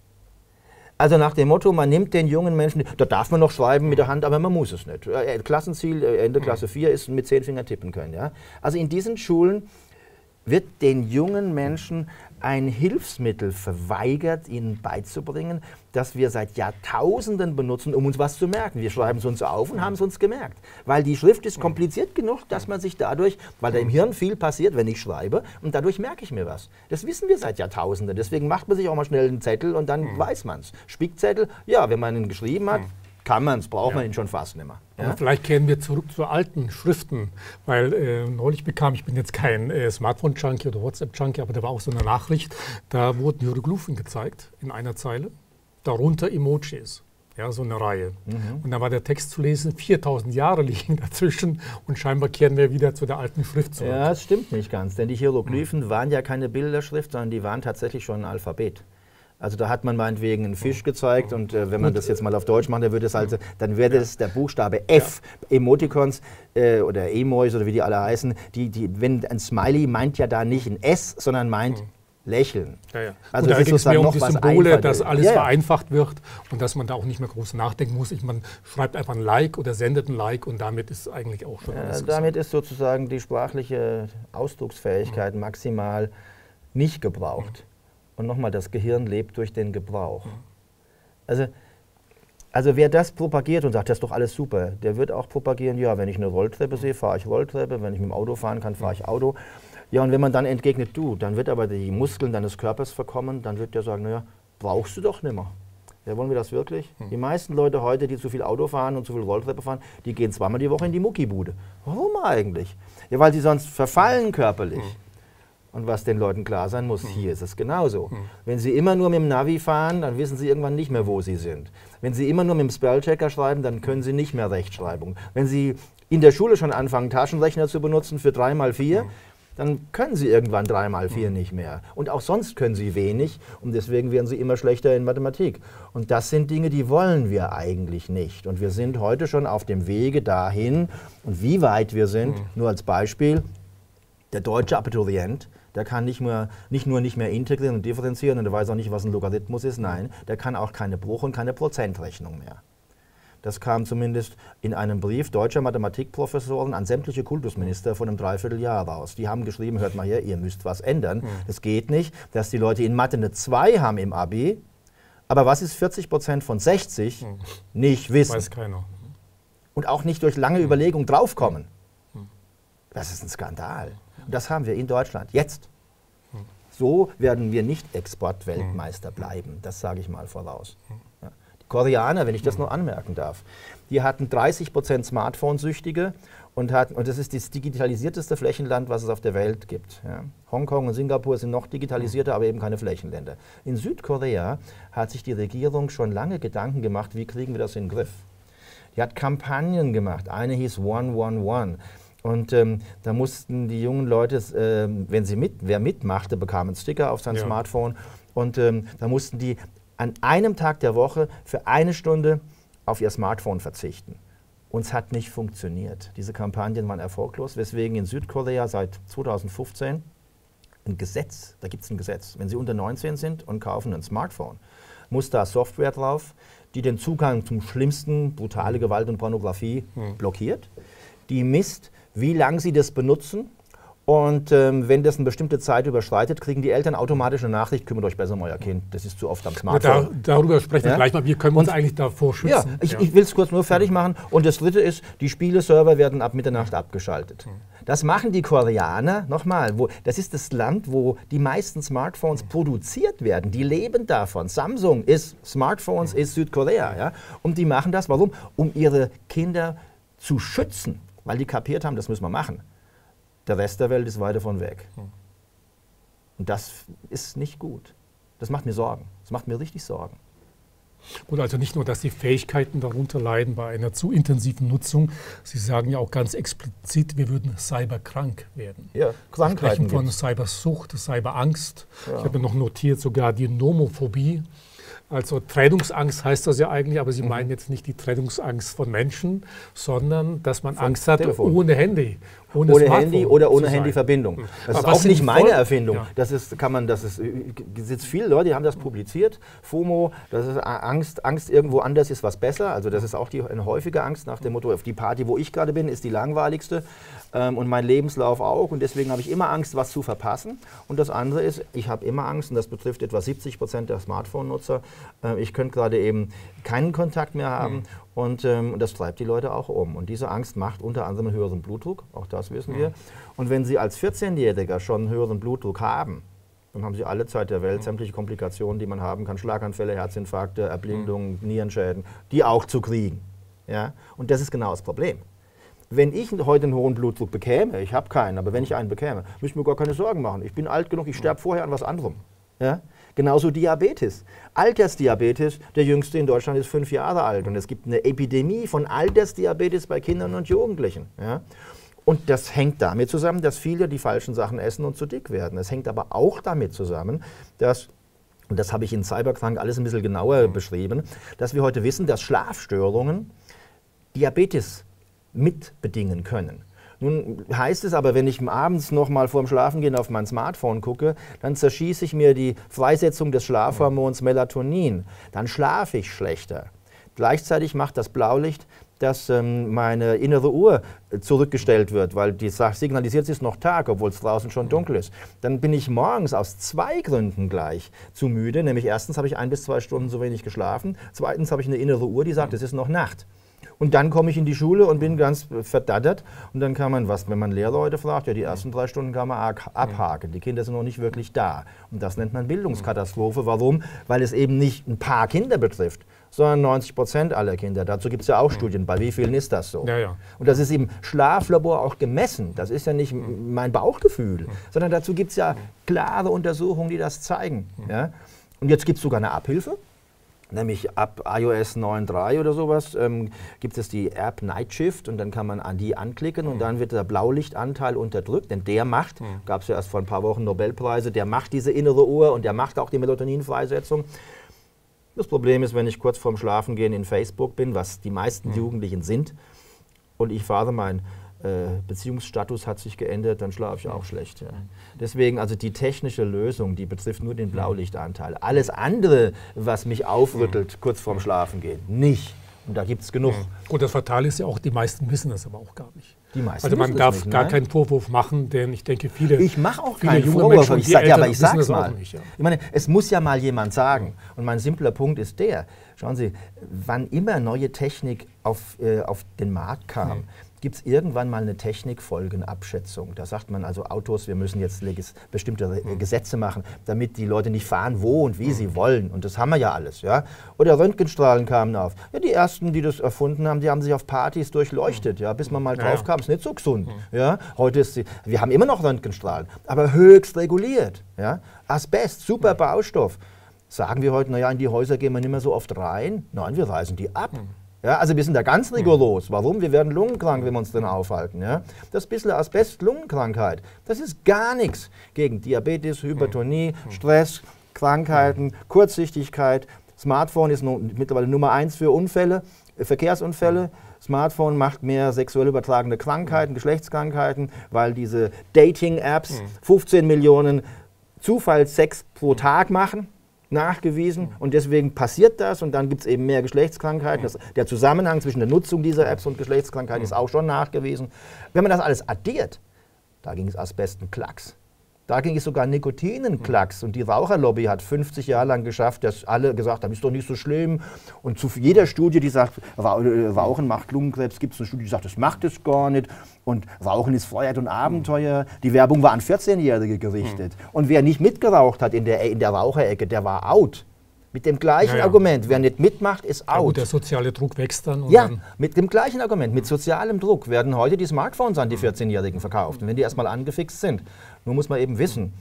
Also nach dem Motto, man nimmt den jungen Menschen, da darf man noch schreiben mit der Hand, aber man muss es nicht. Klassenziel, Ende Klasse vier ist mit zehn Fingern tippen können. Ja? Also in diesen Schulen wird den jungen Menschen ein Hilfsmittel verweigert, ihnen beizubringen, das wir seit Jahrtausenden benutzen, um uns was zu merken. Wir schreiben es uns auf und haben es uns gemerkt. Weil die Schrift ist kompliziert genug, dass man sich dadurch, weil da im Hirn viel passiert, wenn ich schreibe, und dadurch merke ich mir was. Das wissen wir seit Jahrtausenden. Deswegen macht man sich auch mal schnell einen Zettel und dann mhm. weiß man es. Spickzettel, ja, wenn man ihn geschrieben hat, kann man es, braucht ja. man ihn schon fast nicht mehr. Ja? Vielleicht kehren wir zurück zu alten Schriften, weil äh, neulich bekam, ich bin jetzt kein äh, Smartphone-Junkie oder WhatsApp-Junkie, aber da war auch so eine Nachricht, da wurden Hieroglyphen gezeigt in einer Zeile, darunter Emojis, ja, so eine Reihe. Mhm. Und da war der Text zu lesen, viertausend Jahre liegen dazwischen und scheinbar kehren wir wieder zu der alten Schrift zurück. Ja, das stimmt nicht ganz, denn die Hieroglyphen mhm. waren ja keine Bilderschrift, sondern die waren tatsächlich schon ein Alphabet. Also da hat man meinetwegen einen Fisch gezeigt und äh, wenn man das jetzt mal auf Deutsch macht, dann würde es halt, dann wäre das der Buchstabe F. Ja. Emoticons äh, oder Emojis oder wie die alle heißen, die, die, wenn ein Smiley meint ja da nicht ein S, sondern meint mhm. Lächeln. Ja, ja. Also und da geht es mehr um die Symbole, dass alles ja, ja. vereinfacht wird und dass man da auch nicht mehr groß nachdenken muss. Ich, man schreibt einfach ein Like oder sendet ein Like und damit ist eigentlich auch schon alles ja, Damit ist sozusagen die sprachliche Ausdrucksfähigkeit mhm. maximal nicht gebraucht. Mhm. Und nochmal, das Gehirn lebt durch den Gebrauch. Also, also wer das propagiert und sagt, das ist doch alles super, der wird auch propagieren, ja, wenn ich eine Rolltreppe sehe, fahre ich Rolltreppe, wenn ich mit dem Auto fahren kann, fahre ich Auto. Ja, und wenn man dann entgegnet, du, dann wird aber die Muskeln deines Körpers verkommen, dann wird der sagen, naja, brauchst du doch nicht mehr. Ja, wollen wir das wirklich? Hm. Die meisten Leute heute, die zu viel Auto fahren und zu viel Rolltreppe fahren, die gehen zweimal die Woche in die Muckibude. Warum eigentlich? Ja, weil sie sonst verfallen körperlich. Hm. Und was den Leuten klar sein muss, mhm. hier ist es genauso. Mhm. Wenn Sie immer nur mit dem Navi fahren, dann wissen Sie irgendwann nicht mehr, wo Sie sind. Wenn Sie immer nur mit dem Spellchecker schreiben, dann können Sie nicht mehr Rechtschreibung. Wenn Sie in der Schule schon anfangen, Taschenrechner zu benutzen für drei mal vier, mhm. dann können Sie irgendwann drei mal vier mhm. nicht mehr. Und auch sonst können Sie wenig und deswegen werden Sie immer schlechter in Mathematik. Und das sind Dinge, die wollen wir eigentlich nicht. Und wir sind heute schon auf dem Wege dahin. Und wie weit wir sind, mhm. nur als Beispiel, der deutsche Abiturient Der kann nicht, mehr, nicht nur nicht mehr integrieren und differenzieren und der weiß auch nicht, was ein Logarithmus ist. Nein, der kann auch keine Bruch- und keine Prozentrechnung mehr. Das kam zumindest in einem Brief deutscher Mathematikprofessoren an sämtliche Kultusminister von einem Dreivierteljahr raus. Die haben geschrieben, hört mal her, ihr müsst was ändern. Es mhm. geht nicht, dass die Leute in Mathe eine zwei haben im Abi, aber was ist vierzig Prozent von sechzig? Mhm. Nicht wissen. Weiß keiner. Und auch nicht durch lange mhm. Überlegung draufkommen. Mhm. Das ist ein Skandal. Und das haben wir in Deutschland jetzt. Mhm. So werden wir nicht Exportweltmeister bleiben, das sage ich mal voraus. Ja. Koreaner, wenn ich das noch anmerken darf, die hatten dreißig Prozent Smartphone-Süchtige und, hatten, und das ist das digitalisierteste Flächenland, was es auf der Welt gibt. Ja. Hongkong und Singapur sind noch digitalisierter, aber eben keine Flächenländer. In Südkorea hat sich die Regierung schon lange Gedanken gemacht, wie kriegen wir das in den Griff. Die hat Kampagnen gemacht, eine hieß One One One. Und ähm, da mussten die jungen Leute, äh, wenn sie mit, wer mitmachte, bekam einen Sticker auf sein ja. Smartphone und ähm, da mussten die an einem Tag der Woche für eine Stunde auf ihr Smartphone verzichten. Und es hat nicht funktioniert. Diese Kampagnen waren erfolglos, weswegen in Südkorea seit zweitausendfünfzehn ein Gesetz, da gibt es ein Gesetz, wenn Sie unter neunzehn sind und kaufen ein Smartphone, muss da Software drauf, die den Zugang zum schlimmsten, brutale Gewalt und Pornografie mhm. blockiert, die misst, wie lange Sie das benutzen. Und ähm, wenn das eine bestimmte Zeit überschreitet, kriegen die Eltern automatisch eine Nachricht, kümmert euch besser um euer Kind, das ist zu oft am Smartphone. Ja, da, darüber sprechen wir ja? gleich mal, wie können wir uns eigentlich davor schützen. Ja, ich, ja. ich will es kurz nur fertig machen. Und das Dritte ist, die Spieleserver werden ab Mitternacht abgeschaltet. Mhm. Das machen die Koreaner, nochmal, wo, das ist das Land, wo die meisten Smartphones mhm. produziert werden. Die leben davon. Samsung ist, Smartphones mhm. ist Südkorea. Ja? Und die machen das, warum? Um ihre Kinder zu schützen, weil die kapiert haben, das müssen wir machen. Der Rest der Welt ist weit davon weg. Und das ist nicht gut. Das macht mir Sorgen. Das macht mir richtig Sorgen. Gut, also nicht nur, dass die Fähigkeiten darunter leiden bei einer zu intensiven Nutzung. Sie sagen ja auch ganz explizit, wir würden cyberkrank werden. Ja, Krankheiten. Sie sprechen von Cybersucht, Cyberangst. Ja. Ich habe noch notiert sogar die Nomophobie. Also Trennungsangst heißt das ja eigentlich, aber Sie mhm. meinen jetzt nicht die Trennungsangst von Menschen, sondern dass man von Angst hat Telefon. ohne Handy. Ohne, ohne Handy oder ohne Handyverbindung. Das aber ist auch nicht meine Erfindung. Ja. Das ist, kann man, das ist, jetzt viele Leute, die haben das publiziert. FOMO, das ist Angst, Angst irgendwo anders ist was besser. Also das ist auch die, eine häufige Angst nach dem Motto, auf die Party, wo ich gerade bin, ist die langweiligste. Ähm, und mein Lebenslauf auch. Und deswegen habe ich immer Angst, was zu verpassen. Und das andere ist, ich habe immer Angst, und das betrifft etwa siebzig Prozent der Smartphone-Nutzer. Äh, ich könnte gerade eben keinen Kontakt mehr haben. Mhm. Und ähm, das treibt die Leute auch um. Und diese Angst macht unter anderem einen höheren Blutdruck, auch das wissen wir. Und wenn Sie als vierzehnjähriger schon einen höheren Blutdruck haben, dann haben Sie alle Zeit der Welt sämtliche Komplikationen, die man haben kann, Schlaganfälle, Herzinfarkte, Erblindung, mhm. Nierenschäden, die auch zu kriegen. Ja? Und das ist genau das Problem. Wenn ich heute einen hohen Blutdruck bekäme, ich habe keinen, aber wenn ich einen bekäme, müsste ich mir gar keine Sorgen machen. Ich bin alt genug, ich sterbe vorher an was anderem. Ja? Genauso Diabetes. Altersdiabetes, der jüngste in Deutschland ist fünf Jahre alt und es gibt eine Epidemie von Altersdiabetes bei Kindern und Jugendlichen. Ja? Und das hängt damit zusammen, dass viele die falschen Sachen essen und zu dick werden. Es hängt aber auch damit zusammen, dass, und das habe ich in Cyberkrank alles ein bisschen genauer beschrieben, dass wir heute wissen, dass Schlafstörungen Diabetes mitbedingen können. Nun heißt es aber, wenn ich abends noch mal vorm Schlafengehen auf mein Smartphone gucke, dann zerschieße ich mir die Freisetzung des Schlafhormons Melatonin. Dann schlafe ich schlechter. Gleichzeitig macht das Blaulicht, dass ähm, meine innere Uhr zurückgestellt wird, weil die signalisiert, es ist noch Tag, obwohl es draußen schon dunkel ist. Dann bin ich morgens aus zwei Gründen gleich zu müde. Nämlich erstens habe ich ein bis zwei Stunden zu wenig geschlafen. Zweitens habe ich eine innere Uhr, die sagt, es ist noch Nacht. Und dann komme ich in die Schule und bin ganz verdattert. Und dann kann man, was, wenn man Lehrer heute fragt, ja, die ersten drei Stunden kann man abhaken. Die Kinder sind noch nicht wirklich da. Und das nennt man Bildungskatastrophe. Warum? Weil es eben nicht ein paar Kinder betrifft, sondern neunzig Prozent aller Kinder. Dazu gibt es ja auch Studien. Bei wie vielen ist das so? Ja, ja. Und das ist im Schlaflabor auch gemessen. Das ist ja nicht mein Bauchgefühl, sondern dazu gibt es ja klare Untersuchungen, die das zeigen. Ja? Und jetzt gibt es sogar eine Abhilfe. Nämlich ab iOS neun Punkt drei oder sowas ähm, gibt es die App Night Shift und dann kann man an die anklicken und dann wird der Blaulichtanteil unterdrückt, denn der macht, mhm. gab es ja erst vor ein paar Wochen Nobelpreise, der macht diese innere Uhr und der macht auch die Melatoninfreisetzung. Das Problem ist, wenn ich kurz vorm Schlafengehen in Facebook bin, was die meisten mhm. Jugendlichen sind, und ich fahre mein äh, Beziehungsstatus hat sich geändert, dann schlafe ich auch schlecht. Ja. Deswegen, also die technische Lösung, die betrifft nur den Blaulichtanteil. Alles andere, was mich aufrüttelt, kurz vorm Schlafen gehen, nicht. Und da gibt es genug. Ja. Gut, das Fatale ist ja auch, die meisten wissen das aber auch gar nicht. Die meisten also man darf nicht, gar nein. keinen Vorwurf machen, denn ich denke, viele Ich mache auch viele keinen junge Vorwurf, Menschen, aber ich die sage ja, Eltern aber ich wissen sag's das auch mal. nicht, ja. Ich meine, es muss ja mal jemand sagen. Und mein simpler Punkt ist der, schauen Sie, wann immer neue Technik auf, äh, auf den Markt kam, mhm. gibt es irgendwann mal eine Technikfolgenabschätzung. Da sagt man also Autos, wir müssen jetzt legis bestimmte mhm. Gesetze machen, damit die Leute nicht fahren, wo und wie mhm. sie wollen. Und das haben wir ja alles. Ja? Oder Röntgenstrahlen kamen auf. Ja, die ersten, die das erfunden haben, die haben sich auf Partys durchleuchtet, mhm. ja, bis man mal drauf ja, kam. Ist nicht so gesund. Mhm. Ja? Heute ist sie, wir haben immer noch Röntgenstrahlen, aber höchst reguliert. Ja? Asbest, super mhm. Baustoff. Sagen wir heute, naja, in die Häuser gehen wir nicht mehr so oft rein. Nein, wir reißen die ab. Mhm. Ja, also wir sind da ganz rigoros. Warum? Wir werden lungenkrank, wenn wir uns drin aufhalten. Ja? Das bisschen Asbest-Lungenkrankheit, das ist gar nichts gegen Diabetes, Hypertonie, Stress, Krankheiten, Kurzsichtigkeit. Smartphone ist mittlerweile Nummer eins für Unfälle, äh, Verkehrsunfälle. Smartphone macht mehr sexuell übertragene Krankheiten, Geschlechtskrankheiten, weil diese Dating-Apps fünfzehn Millionen Zufallssex pro Tag machen. Nachgewiesen und deswegen passiert das und dann gibt es eben mehr Geschlechtskrankheiten. Das, der Zusammenhang zwischen der Nutzung dieser Apps und Geschlechtskrankheiten ist auch schon nachgewiesen. Wenn man das alles addiert, da ging es Asbest einen Klacks. Da ging es sogar Nikotin einen Klacks und die Raucherlobby hat fünfzig Jahre lang geschafft, dass alle gesagt haben, ist doch nicht so schlimm. Und zu jeder Studie, die sagt, Rauchen macht Lungenkrebs, gibt es eine Studie, die sagt, das macht es gar nicht. Und Rauchen ist Freiheit und Abenteuer. Die Werbung war an vierzehnjährige gerichtet. Mhm. Und wer nicht mitgeraucht hat in der, in der Raucherecke, der war out. Mit dem gleichen ja, ja. Argument. Wer nicht mitmacht, ist out. Ja, gut, der soziale Druck wächst dann. Und ja, dann mit dem gleichen Argument. Mit sozialem Druck werden heute die Smartphones an die vierzehnjährigen verkauft. Und wenn die erstmal angefixt sind. Nun muss man eben wissen,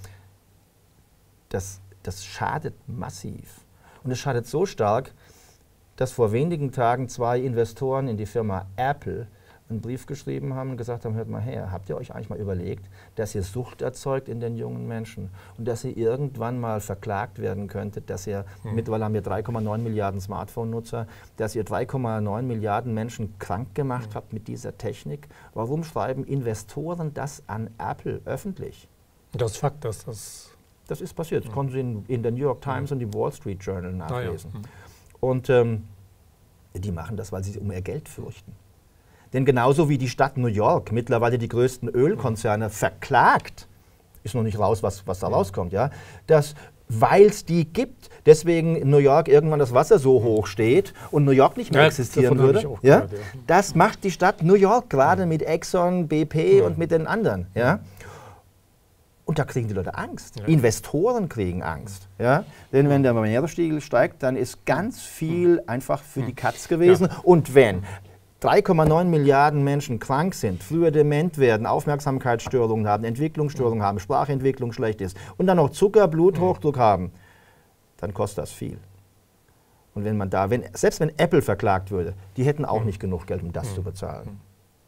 das, das schadet massiv. Und es schadet so stark, dass vor wenigen Tagen zwei Investoren in die Firma Apple einen Brief geschrieben haben und gesagt haben, hört mal her, habt ihr euch eigentlich mal überlegt, dass ihr Sucht erzeugt in den jungen Menschen und dass ihr irgendwann mal verklagt werden könntet, dass ihr, mhm. mittlerweile haben wir drei Komma neun Milliarden Smartphone-Nutzer, dass ihr drei Komma neun Milliarden Menschen krank gemacht mhm. habt mit dieser Technik. Warum schreiben Investoren das an Apple öffentlich? Das ist Fakt, dass das... Das ist passiert. Das mhm. konnten Sie in, in der New York Times mhm. und im Wall Street Journal nachlesen. Ah, ja. mhm. Und ähm, die machen das, weil sie sich um ihr Geld fürchten. Denn genauso wie die Stadt New York mittlerweile die größten Ölkonzerne verklagt, ist noch nicht raus, was, was da rauskommt, ja, dass, weil es die gibt, deswegen in New York irgendwann das Wasser so hoch steht und New York nicht mehr ja, existieren würde. Ja? Gehört, ja. Das macht die Stadt New York gerade mit Exxon, B P ja. und mit den anderen. Ja? Und da kriegen die Leute Angst. Ja. Investoren kriegen Angst. Ja? Denn wenn der Meeresspiegel steigt, dann ist ganz viel einfach für die Katz gewesen. Ja. Und wenn drei Komma neun Milliarden Menschen krank sind, früher dement werden, Aufmerksamkeitsstörungen haben, Entwicklungsstörungen haben, Sprachentwicklung schlecht ist und dann noch Zucker, Bluthochdruck haben, dann kostet das viel. Und wenn man da, wenn, selbst wenn Apple verklagt würde, die hätten auch nicht genug Geld, um das zu bezahlen.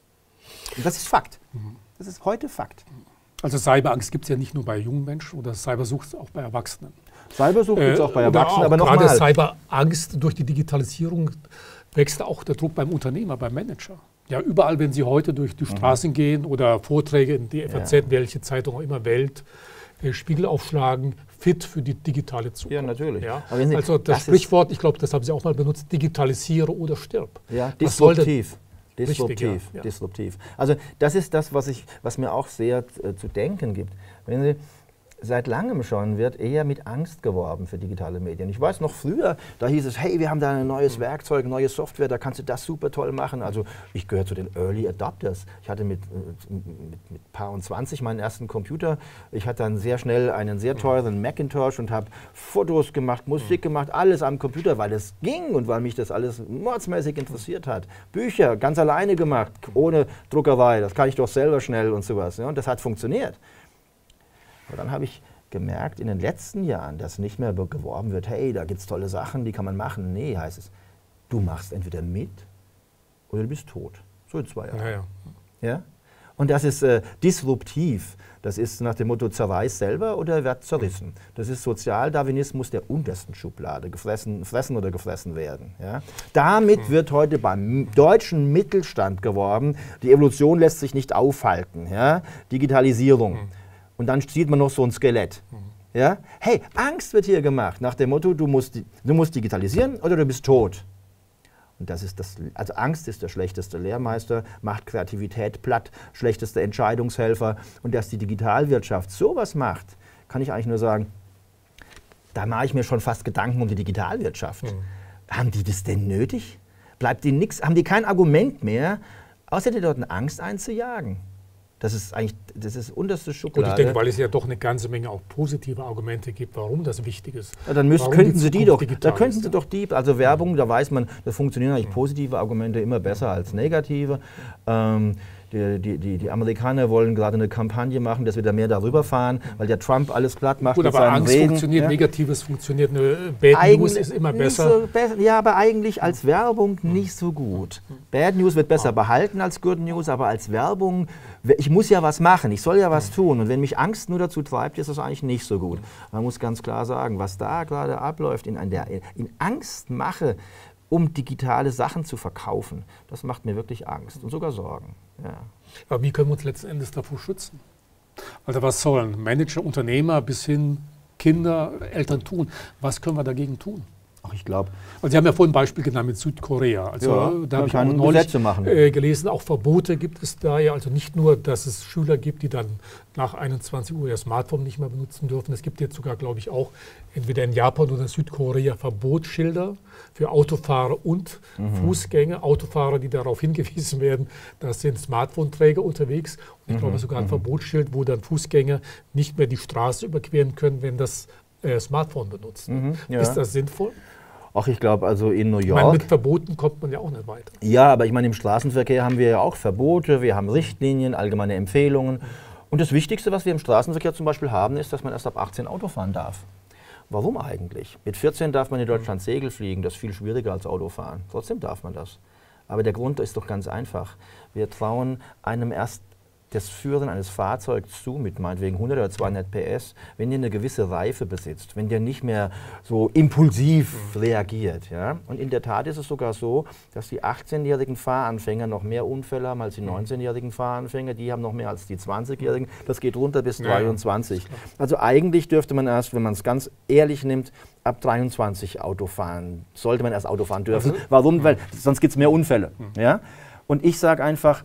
Und das ist Fakt. Das ist heute Fakt. Also Cyberangst gibt es ja nicht nur bei jungen Menschen oder Cybersucht auch bei Erwachsenen. Cybersucht gibt es auch bei Erwachsenen, auch aber nochmal. Gerade Cyberangst durch die Digitalisierung wächst auch der Druck beim Unternehmer, beim Manager. Ja, überall, wenn Sie heute durch die Straßen mhm. gehen oder Vorträge in die F A Z, ja. welche Zeitung auch immer, Welt, äh, Spiegel aufschlagen, fit für die digitale Zukunft. Ja, natürlich. Ja? Sie, also das, das Sprichwort, ich glaube, das haben Sie auch mal benutzt, digitalisiere oder stirb. Ja, disruptiv. Disruptiv, Richtig, ja. Ja. disruptiv. Also das ist das, was, ich, was mir auch sehr äh, zu denken gibt. Wenn Sie, seit langem schon wird eher mit Angst geworben für digitale Medien. Ich weiß noch früher, da hieß es, hey, wir haben da ein neues Werkzeug, neue Software, da kannst du das super toll machen. Also ich gehöre zu den Early Adopters. Ich hatte mit, mit, mit Paar und zwanzig meinen ersten Computer. Ich hatte dann sehr schnell einen sehr teuren Macintosh und habe Fotos gemacht, Musik gemacht, alles am Computer, weil es ging und weil mich das alles mordsmäßig interessiert hat. Bücher ganz alleine gemacht, ohne Druckerei, das kann ich doch selber schnell und sowas. Ja, und das hat funktioniert. Aber dann habe ich gemerkt in den letzten Jahren, dass nicht mehr geworben wird, hey, da gibt es tolle Sachen, die kann man machen. Nee, heißt es, du machst entweder mit oder du bist tot. So in zwei Jahren. Ja, ja. Ja? Und das ist äh, disruptiv. Das ist nach dem Motto, zerreiß selber oder werd zerrissen. Das ist Sozialdarwinismus der untersten Schublade, gefressen, fressen oder gefressen werden. Ja? Damit wird heute beim deutschen Mittelstand geworben, die Evolution lässt sich nicht aufhalten. Ja? Digitalisierung. Und dann sieht man noch so ein Skelett. Ja? Hey, Angst wird hier gemacht, nach dem Motto, du musst, du musst digitalisieren oder du bist tot. Und das ist das, also Angst ist der schlechteste Lehrmeister, macht Kreativität platt, schlechteste Entscheidungshelfer. Und dass die Digitalwirtschaft sowas macht, kann ich eigentlich nur sagen, da mache ich mir schon fast Gedanken um die Digitalwirtschaft. Mhm. Haben die das denn nötig? Bleibt ihnen nichts? Haben die kein Argument mehr, außer die dort eine Angst einzujagen? Das ist eigentlich, das ist unterste Schublade. Und ich denke, weil es ja doch eine ganze Menge auch positive Argumente gibt, warum das wichtig ist. Ja, dann müsst, könnten Sie die doch, da könnten Sie doch die, also Werbung, da weiß man, da funktionieren eigentlich positive Argumente immer besser als negative. Ähm, Die, die, die, die Amerikaner wollen gerade eine Kampagne machen, dass wir da mehr darüber fahren, weil der Trump alles platt macht. Gut, mit aber seinen Angst Reden. funktioniert, Ja? Negatives funktioniert, eine Bad Eigentlich News ist immer besser. So be ja, aber eigentlich als Werbung nicht so gut. Bad News wird besser behalten als Good News, aber als Werbung, ich muss ja was machen, ich soll ja was tun. Und wenn mich Angst nur dazu treibt, ist das eigentlich nicht so gut. Man muss ganz klar sagen, was da gerade abläuft, in, der, in Angstmache, um digitale Sachen zu verkaufen, das macht mir wirklich Angst und sogar Sorgen. Ja. Aber wie können wir uns letzten Endes davor schützen? Also was sollen Manager, Unternehmer bis hin Kinder, Eltern tun? Was können wir dagegen tun? Ach, ich glaube. Und Sie haben ja vorhin ein Beispiel genannt mit Südkorea. Also ja, da habe ich auch neulich Gesetze machen. Äh, gelesen, auch Verbote gibt es da ja. Also nicht nur, dass es Schüler gibt, die dann nach einundzwanzig Uhr ihr Smartphone nicht mehr benutzen dürfen. Es gibt jetzt sogar, glaube ich, auch entweder in Japan oder Südkorea Verbotsschilder für Autofahrer und mhm. Fußgänger. Autofahrer, die darauf hingewiesen werden, dass sind Smartphone-Träger unterwegs. Und ich mhm. glaube sogar ein mhm. Verbotsschild, wo dann Fußgänger nicht mehr die Straße überqueren können, wenn das äh, Smartphone benutzen. Mhm, ja. Ist das sinnvoll? Ach, ich glaube, also in New York. Ich meine, mit Verboten kommt man ja auch nicht weiter. Ja, aber ich meine, im Straßenverkehr haben wir ja auch Verbote, wir haben Richtlinien, allgemeine Empfehlungen. Mhm. Und das Wichtigste, was wir im Straßenverkehr zum Beispiel haben, ist, dass man erst ab achtzehn Auto fahren darf. Warum eigentlich? Mit vierzehn darf man in Deutschland Segel fliegen, das ist viel schwieriger als Autofahren. Trotzdem darf man das. Aber der Grund ist doch ganz einfach. Wir trauen einem erst das Führen eines Fahrzeugs zu, mit meinetwegen hundert oder zweihundert P S, wenn der eine gewisse Reife besitzt, wenn der nicht mehr so impulsiv mhm. reagiert. Ja? Und in der Tat ist es sogar so, dass die achtzehnjährigen Fahranfänger noch mehr Unfälle haben als die neunzehnjährigen Fahranfänger, die haben noch mehr als die zwanzigjährigen, das geht runter bis ja, dreiundzwanzig. Also eigentlich dürfte man erst, wenn man es ganz ehrlich nimmt, ab dreiundzwanzig Auto fahren, sollte man erst Auto fahren dürfen. Also, warum? Weil sonst gibt es mehr Unfälle. Mhm. Ja? Und ich sage einfach,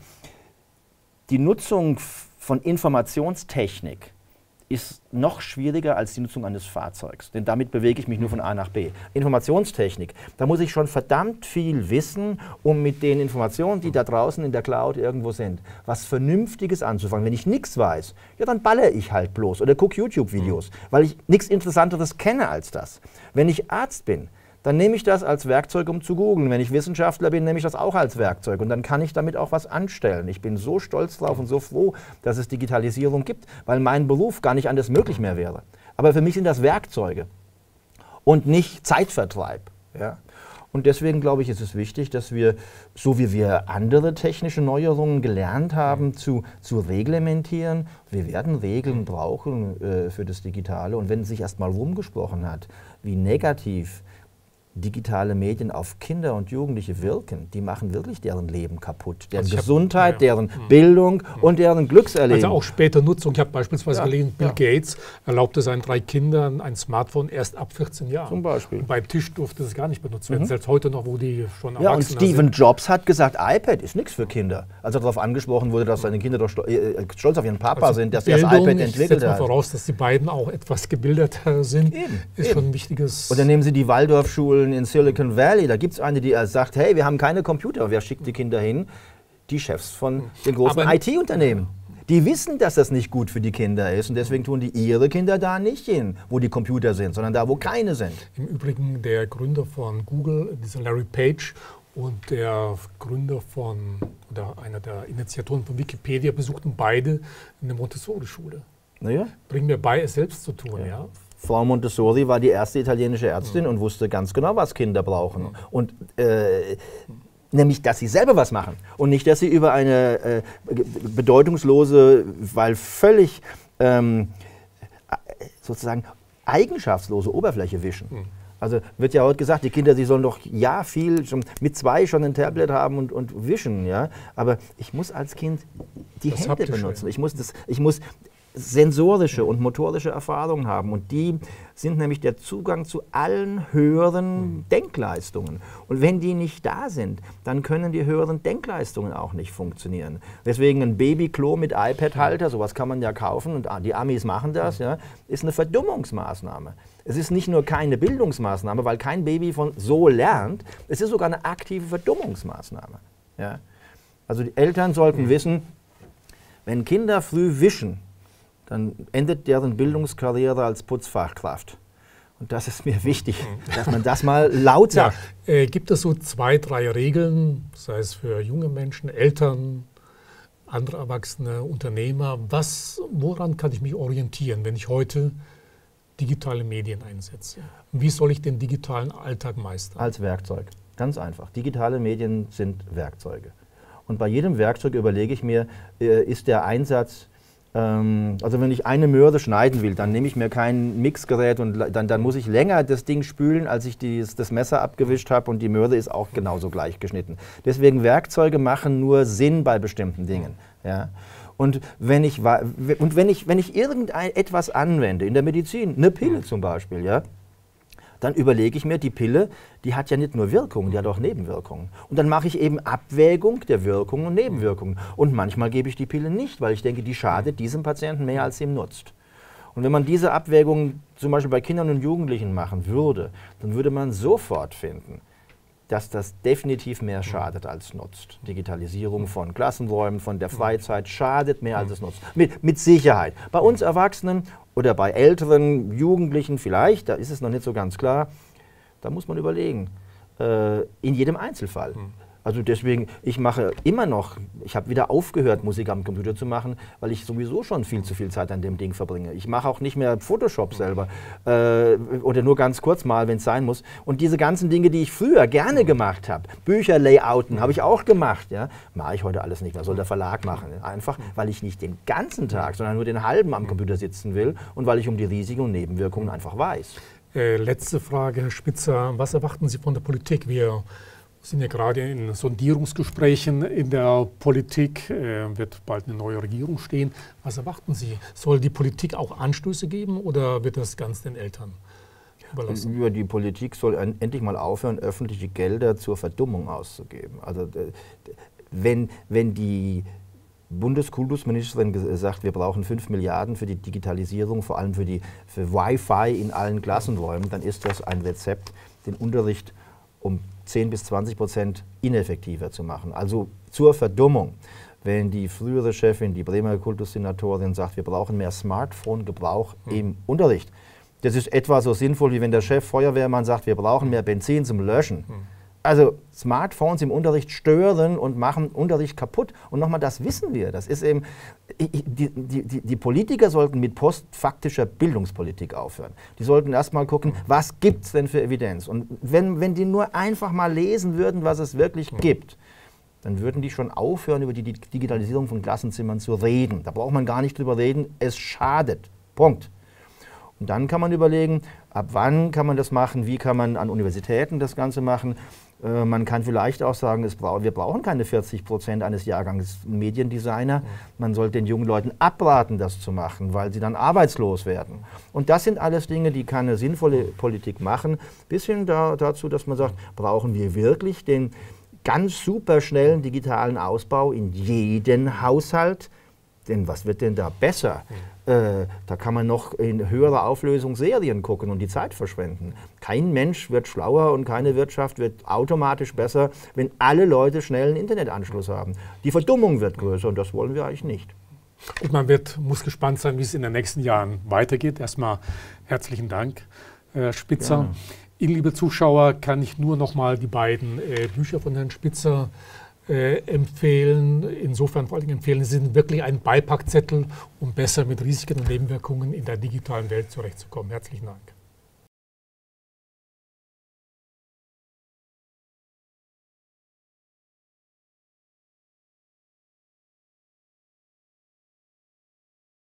die Nutzung von Informationstechnik ist noch schwieriger als die Nutzung eines Fahrzeugs, denn damit bewege ich mich nur von A nach B. Informationstechnik, da muss ich schon verdammt viel wissen, um mit den Informationen, die da draußen in der Cloud irgendwo sind, was Vernünftiges anzufangen. Wenn ich nichts weiß, ja, dann ballere ich halt bloß oder gucke YouTube-Videos, weil ich nichts Interessanteres kenne als das. Wenn ich Arzt bin, dann nehme ich das als Werkzeug, um zu googeln. Wenn ich Wissenschaftler bin, nehme ich das auch als Werkzeug. Und dann kann ich damit auch was anstellen. Ich bin so stolz drauf und so froh, dass es Digitalisierung gibt, weil mein Beruf gar nicht anders möglich mehr wäre. Aber für mich sind das Werkzeuge und nicht Zeitvertreib. Ja? Und deswegen glaube ich, ist es wichtig, dass wir, so wie wir andere technische Neuerungen gelernt haben, zu, zu reglementieren. Wir werden Regeln brauchen äh, für das Digitale. Und wenn sich erst mal rumgesprochen hat, wie negativ digitale Medien auf Kinder und Jugendliche wirken, die machen wirklich deren Leben kaputt. Deren also Gesundheit, hab, ja, ja. deren mhm. Bildung mhm. und deren Glückserleben. Also auch später Nutzung. Ich habe beispielsweise ja, gelesen, Bill ja. Gates erlaubte seinen drei Kindern ein Smartphone erst ab vierzehn Jahren. Zum Beispiel. Und beim Tisch durfte es gar nicht benutzt werden. Mhm. Selbst heute noch, wo die schon ja, erwachsen sind. Und Steve sind. Jobs hat gesagt, iPad ist nichts für Kinder. Als er darauf angesprochen wurde, dass seine Kinder doch stolz auf ihren Papa also sind, dass er das iPad entwickelt hat. Ich setze mal voraus, dass die beiden auch etwas gebildeter sind. Eben, ist eben. schon ein wichtiges... Und dann nehmen Sie die Waldorfschulen in Silicon Valley. Da gibt es eine, die sagt, hey, wir haben keine Computer. Wer schickt die Kinder hin? Die Chefs von den großen I T-Unternehmen. Die wissen, dass das nicht gut für die Kinder ist und deswegen tun die ihre Kinder da nicht hin, wo die Computer sind, sondern da, wo keine sind. Im Übrigen der Gründer von Google, dieser Larry Page, und der Gründer von, oder einer der Initiatoren von Wikipedia besuchten beide eine Montessori-Schule. Naja. Bringen mir bei, es selbst zu tun, ja. ja. Frau Montessori war die erste italienische Ärztin mhm. und wusste ganz genau, was Kinder brauchen. Mhm. Und äh, Nämlich, dass sie selber was machen und nicht, dass sie über eine äh, bedeutungslose, weil völlig ähm, sozusagen eigenschaftslose Oberfläche wischen. Mhm. Also wird ja heute gesagt, die Kinder, die sollen doch ja viel, schon mit zwei schon ein Tablet haben und, und wischen. Ja? Aber ich muss als Kind die das Hände benutzen. Ich muss, das, ich muss sensorische und motorische Erfahrungen haben. Und die sind nämlich der Zugang zu allen höheren mhm. Denkleistungen. Und wenn die nicht da sind, dann können die höheren Denkleistungen auch nicht funktionieren. Deswegen ein Babyklo mit iPad-Halter, sowas kann man ja kaufen, und die Amis machen das, ja, ist eine Verdummungsmaßnahme. Es ist nicht nur keine Bildungsmaßnahme, weil kein Baby von so lernt, es ist sogar eine aktive Verdummungsmaßnahme. Ja? Also die Eltern sollten mhm. wissen, wenn Kinder früh wischen, dann endet deren Bildungskarriere als Putzfachkraft. Und das ist mir wichtig, dass man das mal laut sagt. Ja, äh, gibt es so zwei, drei Regeln, sei es für junge Menschen, Eltern, andere Erwachsene, Unternehmer, was, woran kann ich mich orientieren, wenn ich heute digitale Medien einsetze? Wie soll ich den digitalen Alltag meistern? Als Werkzeug, ganz einfach. Digitale Medien sind Werkzeuge. Und bei jedem Werkzeug überlege ich mir, äh, ist der Einsatz, ähm, also wenn ich eine Möhre schneiden will, dann nehme ich mir kein Mixgerät und dann, dann muss ich länger das Ding spülen, als ich dies, das Messer abgewischt habe, und die Möhre ist auch genauso gleich geschnitten. Deswegen Werkzeuge machen nur Sinn bei bestimmten Dingen. Ja? Und wenn ich, und wenn ich, wenn ich irgendetwas anwende, in der Medizin, eine Pille zum Beispiel, ja, dann überlege ich mir, die Pille, die hat ja nicht nur Wirkungen, die hat auch Nebenwirkungen. Und dann mache ich eben Abwägung der Wirkungen und Nebenwirkungen. Und manchmal gebe ich die Pille nicht, weil ich denke, die schadet diesem Patienten mehr, als sie ihm nutzt. Und wenn man diese Abwägung zum Beispiel bei Kindern und Jugendlichen machen würde, dann würde man sofort finden, dass das definitiv mehr schadet als nutzt. Digitalisierung von Klassenräumen, von der Freizeit schadet mehr als es nutzt. Mit, mit Sicherheit. Bei uns Erwachsenen oder bei älteren Jugendlichen vielleicht, da ist es noch nicht so ganz klar, da muss man überlegen, äh, in jedem Einzelfall. Also deswegen, ich mache immer noch, ich habe wieder aufgehört, Musik am Computer zu machen, weil ich sowieso schon viel zu viel Zeit an dem Ding verbringe. Ich mache auch nicht mehr Photoshop selber äh, oder nur ganz kurz mal, wenn es sein muss. Und diese ganzen Dinge, die ich früher gerne gemacht habe, Bücher layouten, habe ich auch gemacht, ja, mache ich heute alles nicht mehr, soll der Verlag machen. Einfach, weil ich nicht den ganzen Tag, sondern nur den halben am Computer sitzen will und weil ich um die Risiken und Nebenwirkungen einfach weiß. Äh, letzte Frage, Herr Spitzer, was erwarten Sie von der Politik? Wir sind ja gerade in Sondierungsgesprächen in der Politik, äh, wird bald eine neue Regierung stehen. Was erwarten Sie? Soll die Politik auch Anstöße geben oder wird das ganz den Eltern überlassen? Ja, die Politik soll en endlich mal aufhören, öffentliche Gelder zur Verdummung auszugeben. Also wenn, wenn die Bundeskultusministerin sagt, wir brauchen fünf Milliarden für die Digitalisierung, vor allem für, die, für Wi-Fi in allen Klassenräumen, dann ist das ein Rezept, den Unterricht um zehn bis zwanzig Prozent ineffektiver zu machen. Also zur Verdummung. Wenn die frühere Chefin, die Bremer Kultussenatorin, sagt, wir brauchen mehr Smartphone-Gebrauch hm. im Unterricht. Das ist etwa so sinnvoll, wie wenn der Chef Feuerwehrmann sagt, wir brauchen mehr Benzin zum Löschen. Hm. Also Smartphones im Unterricht stören und machen Unterricht kaputt. Und nochmal, das wissen wir. Das ist eben, die, die, die Politiker sollten mit postfaktischer Bildungspolitik aufhören. Die sollten erstmal gucken, was gibt es denn für Evidenz. Und wenn, wenn die nur einfach mal lesen würden, was es wirklich gibt, dann würden die schon aufhören, über die Digitalisierung von Klassenzimmern zu reden. Da braucht man gar nicht drüber reden, es schadet. Punkt. Und dann kann man überlegen, ab wann kann man das machen, wie kann man an Universitäten das Ganze machen. Äh, man kann vielleicht auch sagen, es bra wir brauchen keine vierzig Prozent eines Jahrgangs Mediendesigner. Mhm. Man sollte den jungen Leuten abraten, das zu machen, weil sie dann arbeitslos werden. Und das sind alles Dinge, die kann eine sinnvolle Politik machen, bis hin da, dazu, dass man sagt, brauchen wir wirklich den ganz super schnellen digitalen Ausbau in jeden Haushalt? Denn was wird denn da besser? Mhm. Äh, da kann man noch in höherer Auflösung Serien gucken und die Zeit verschwenden. Kein Mensch wird schlauer und keine Wirtschaft wird automatisch besser, wenn alle Leute schnell einen Internetanschluss haben. Die Verdummung wird größer und das wollen wir eigentlich nicht. Und man wird, muss gespannt sein, wie es in den nächsten Jahren weitergeht. Erstmal herzlichen Dank, Herr Spitzer. Ja. Ihnen, liebe Zuschauer, kann ich nur noch mal die beiden äh, Bücher von Herrn Spitzer Äh, empfehlen, insofern vor allem empfehlen, sie sind wirklich ein Beipackzettel, um besser mit Risiken und Nebenwirkungen in der digitalen Welt zurechtzukommen. Herzlichen Dank.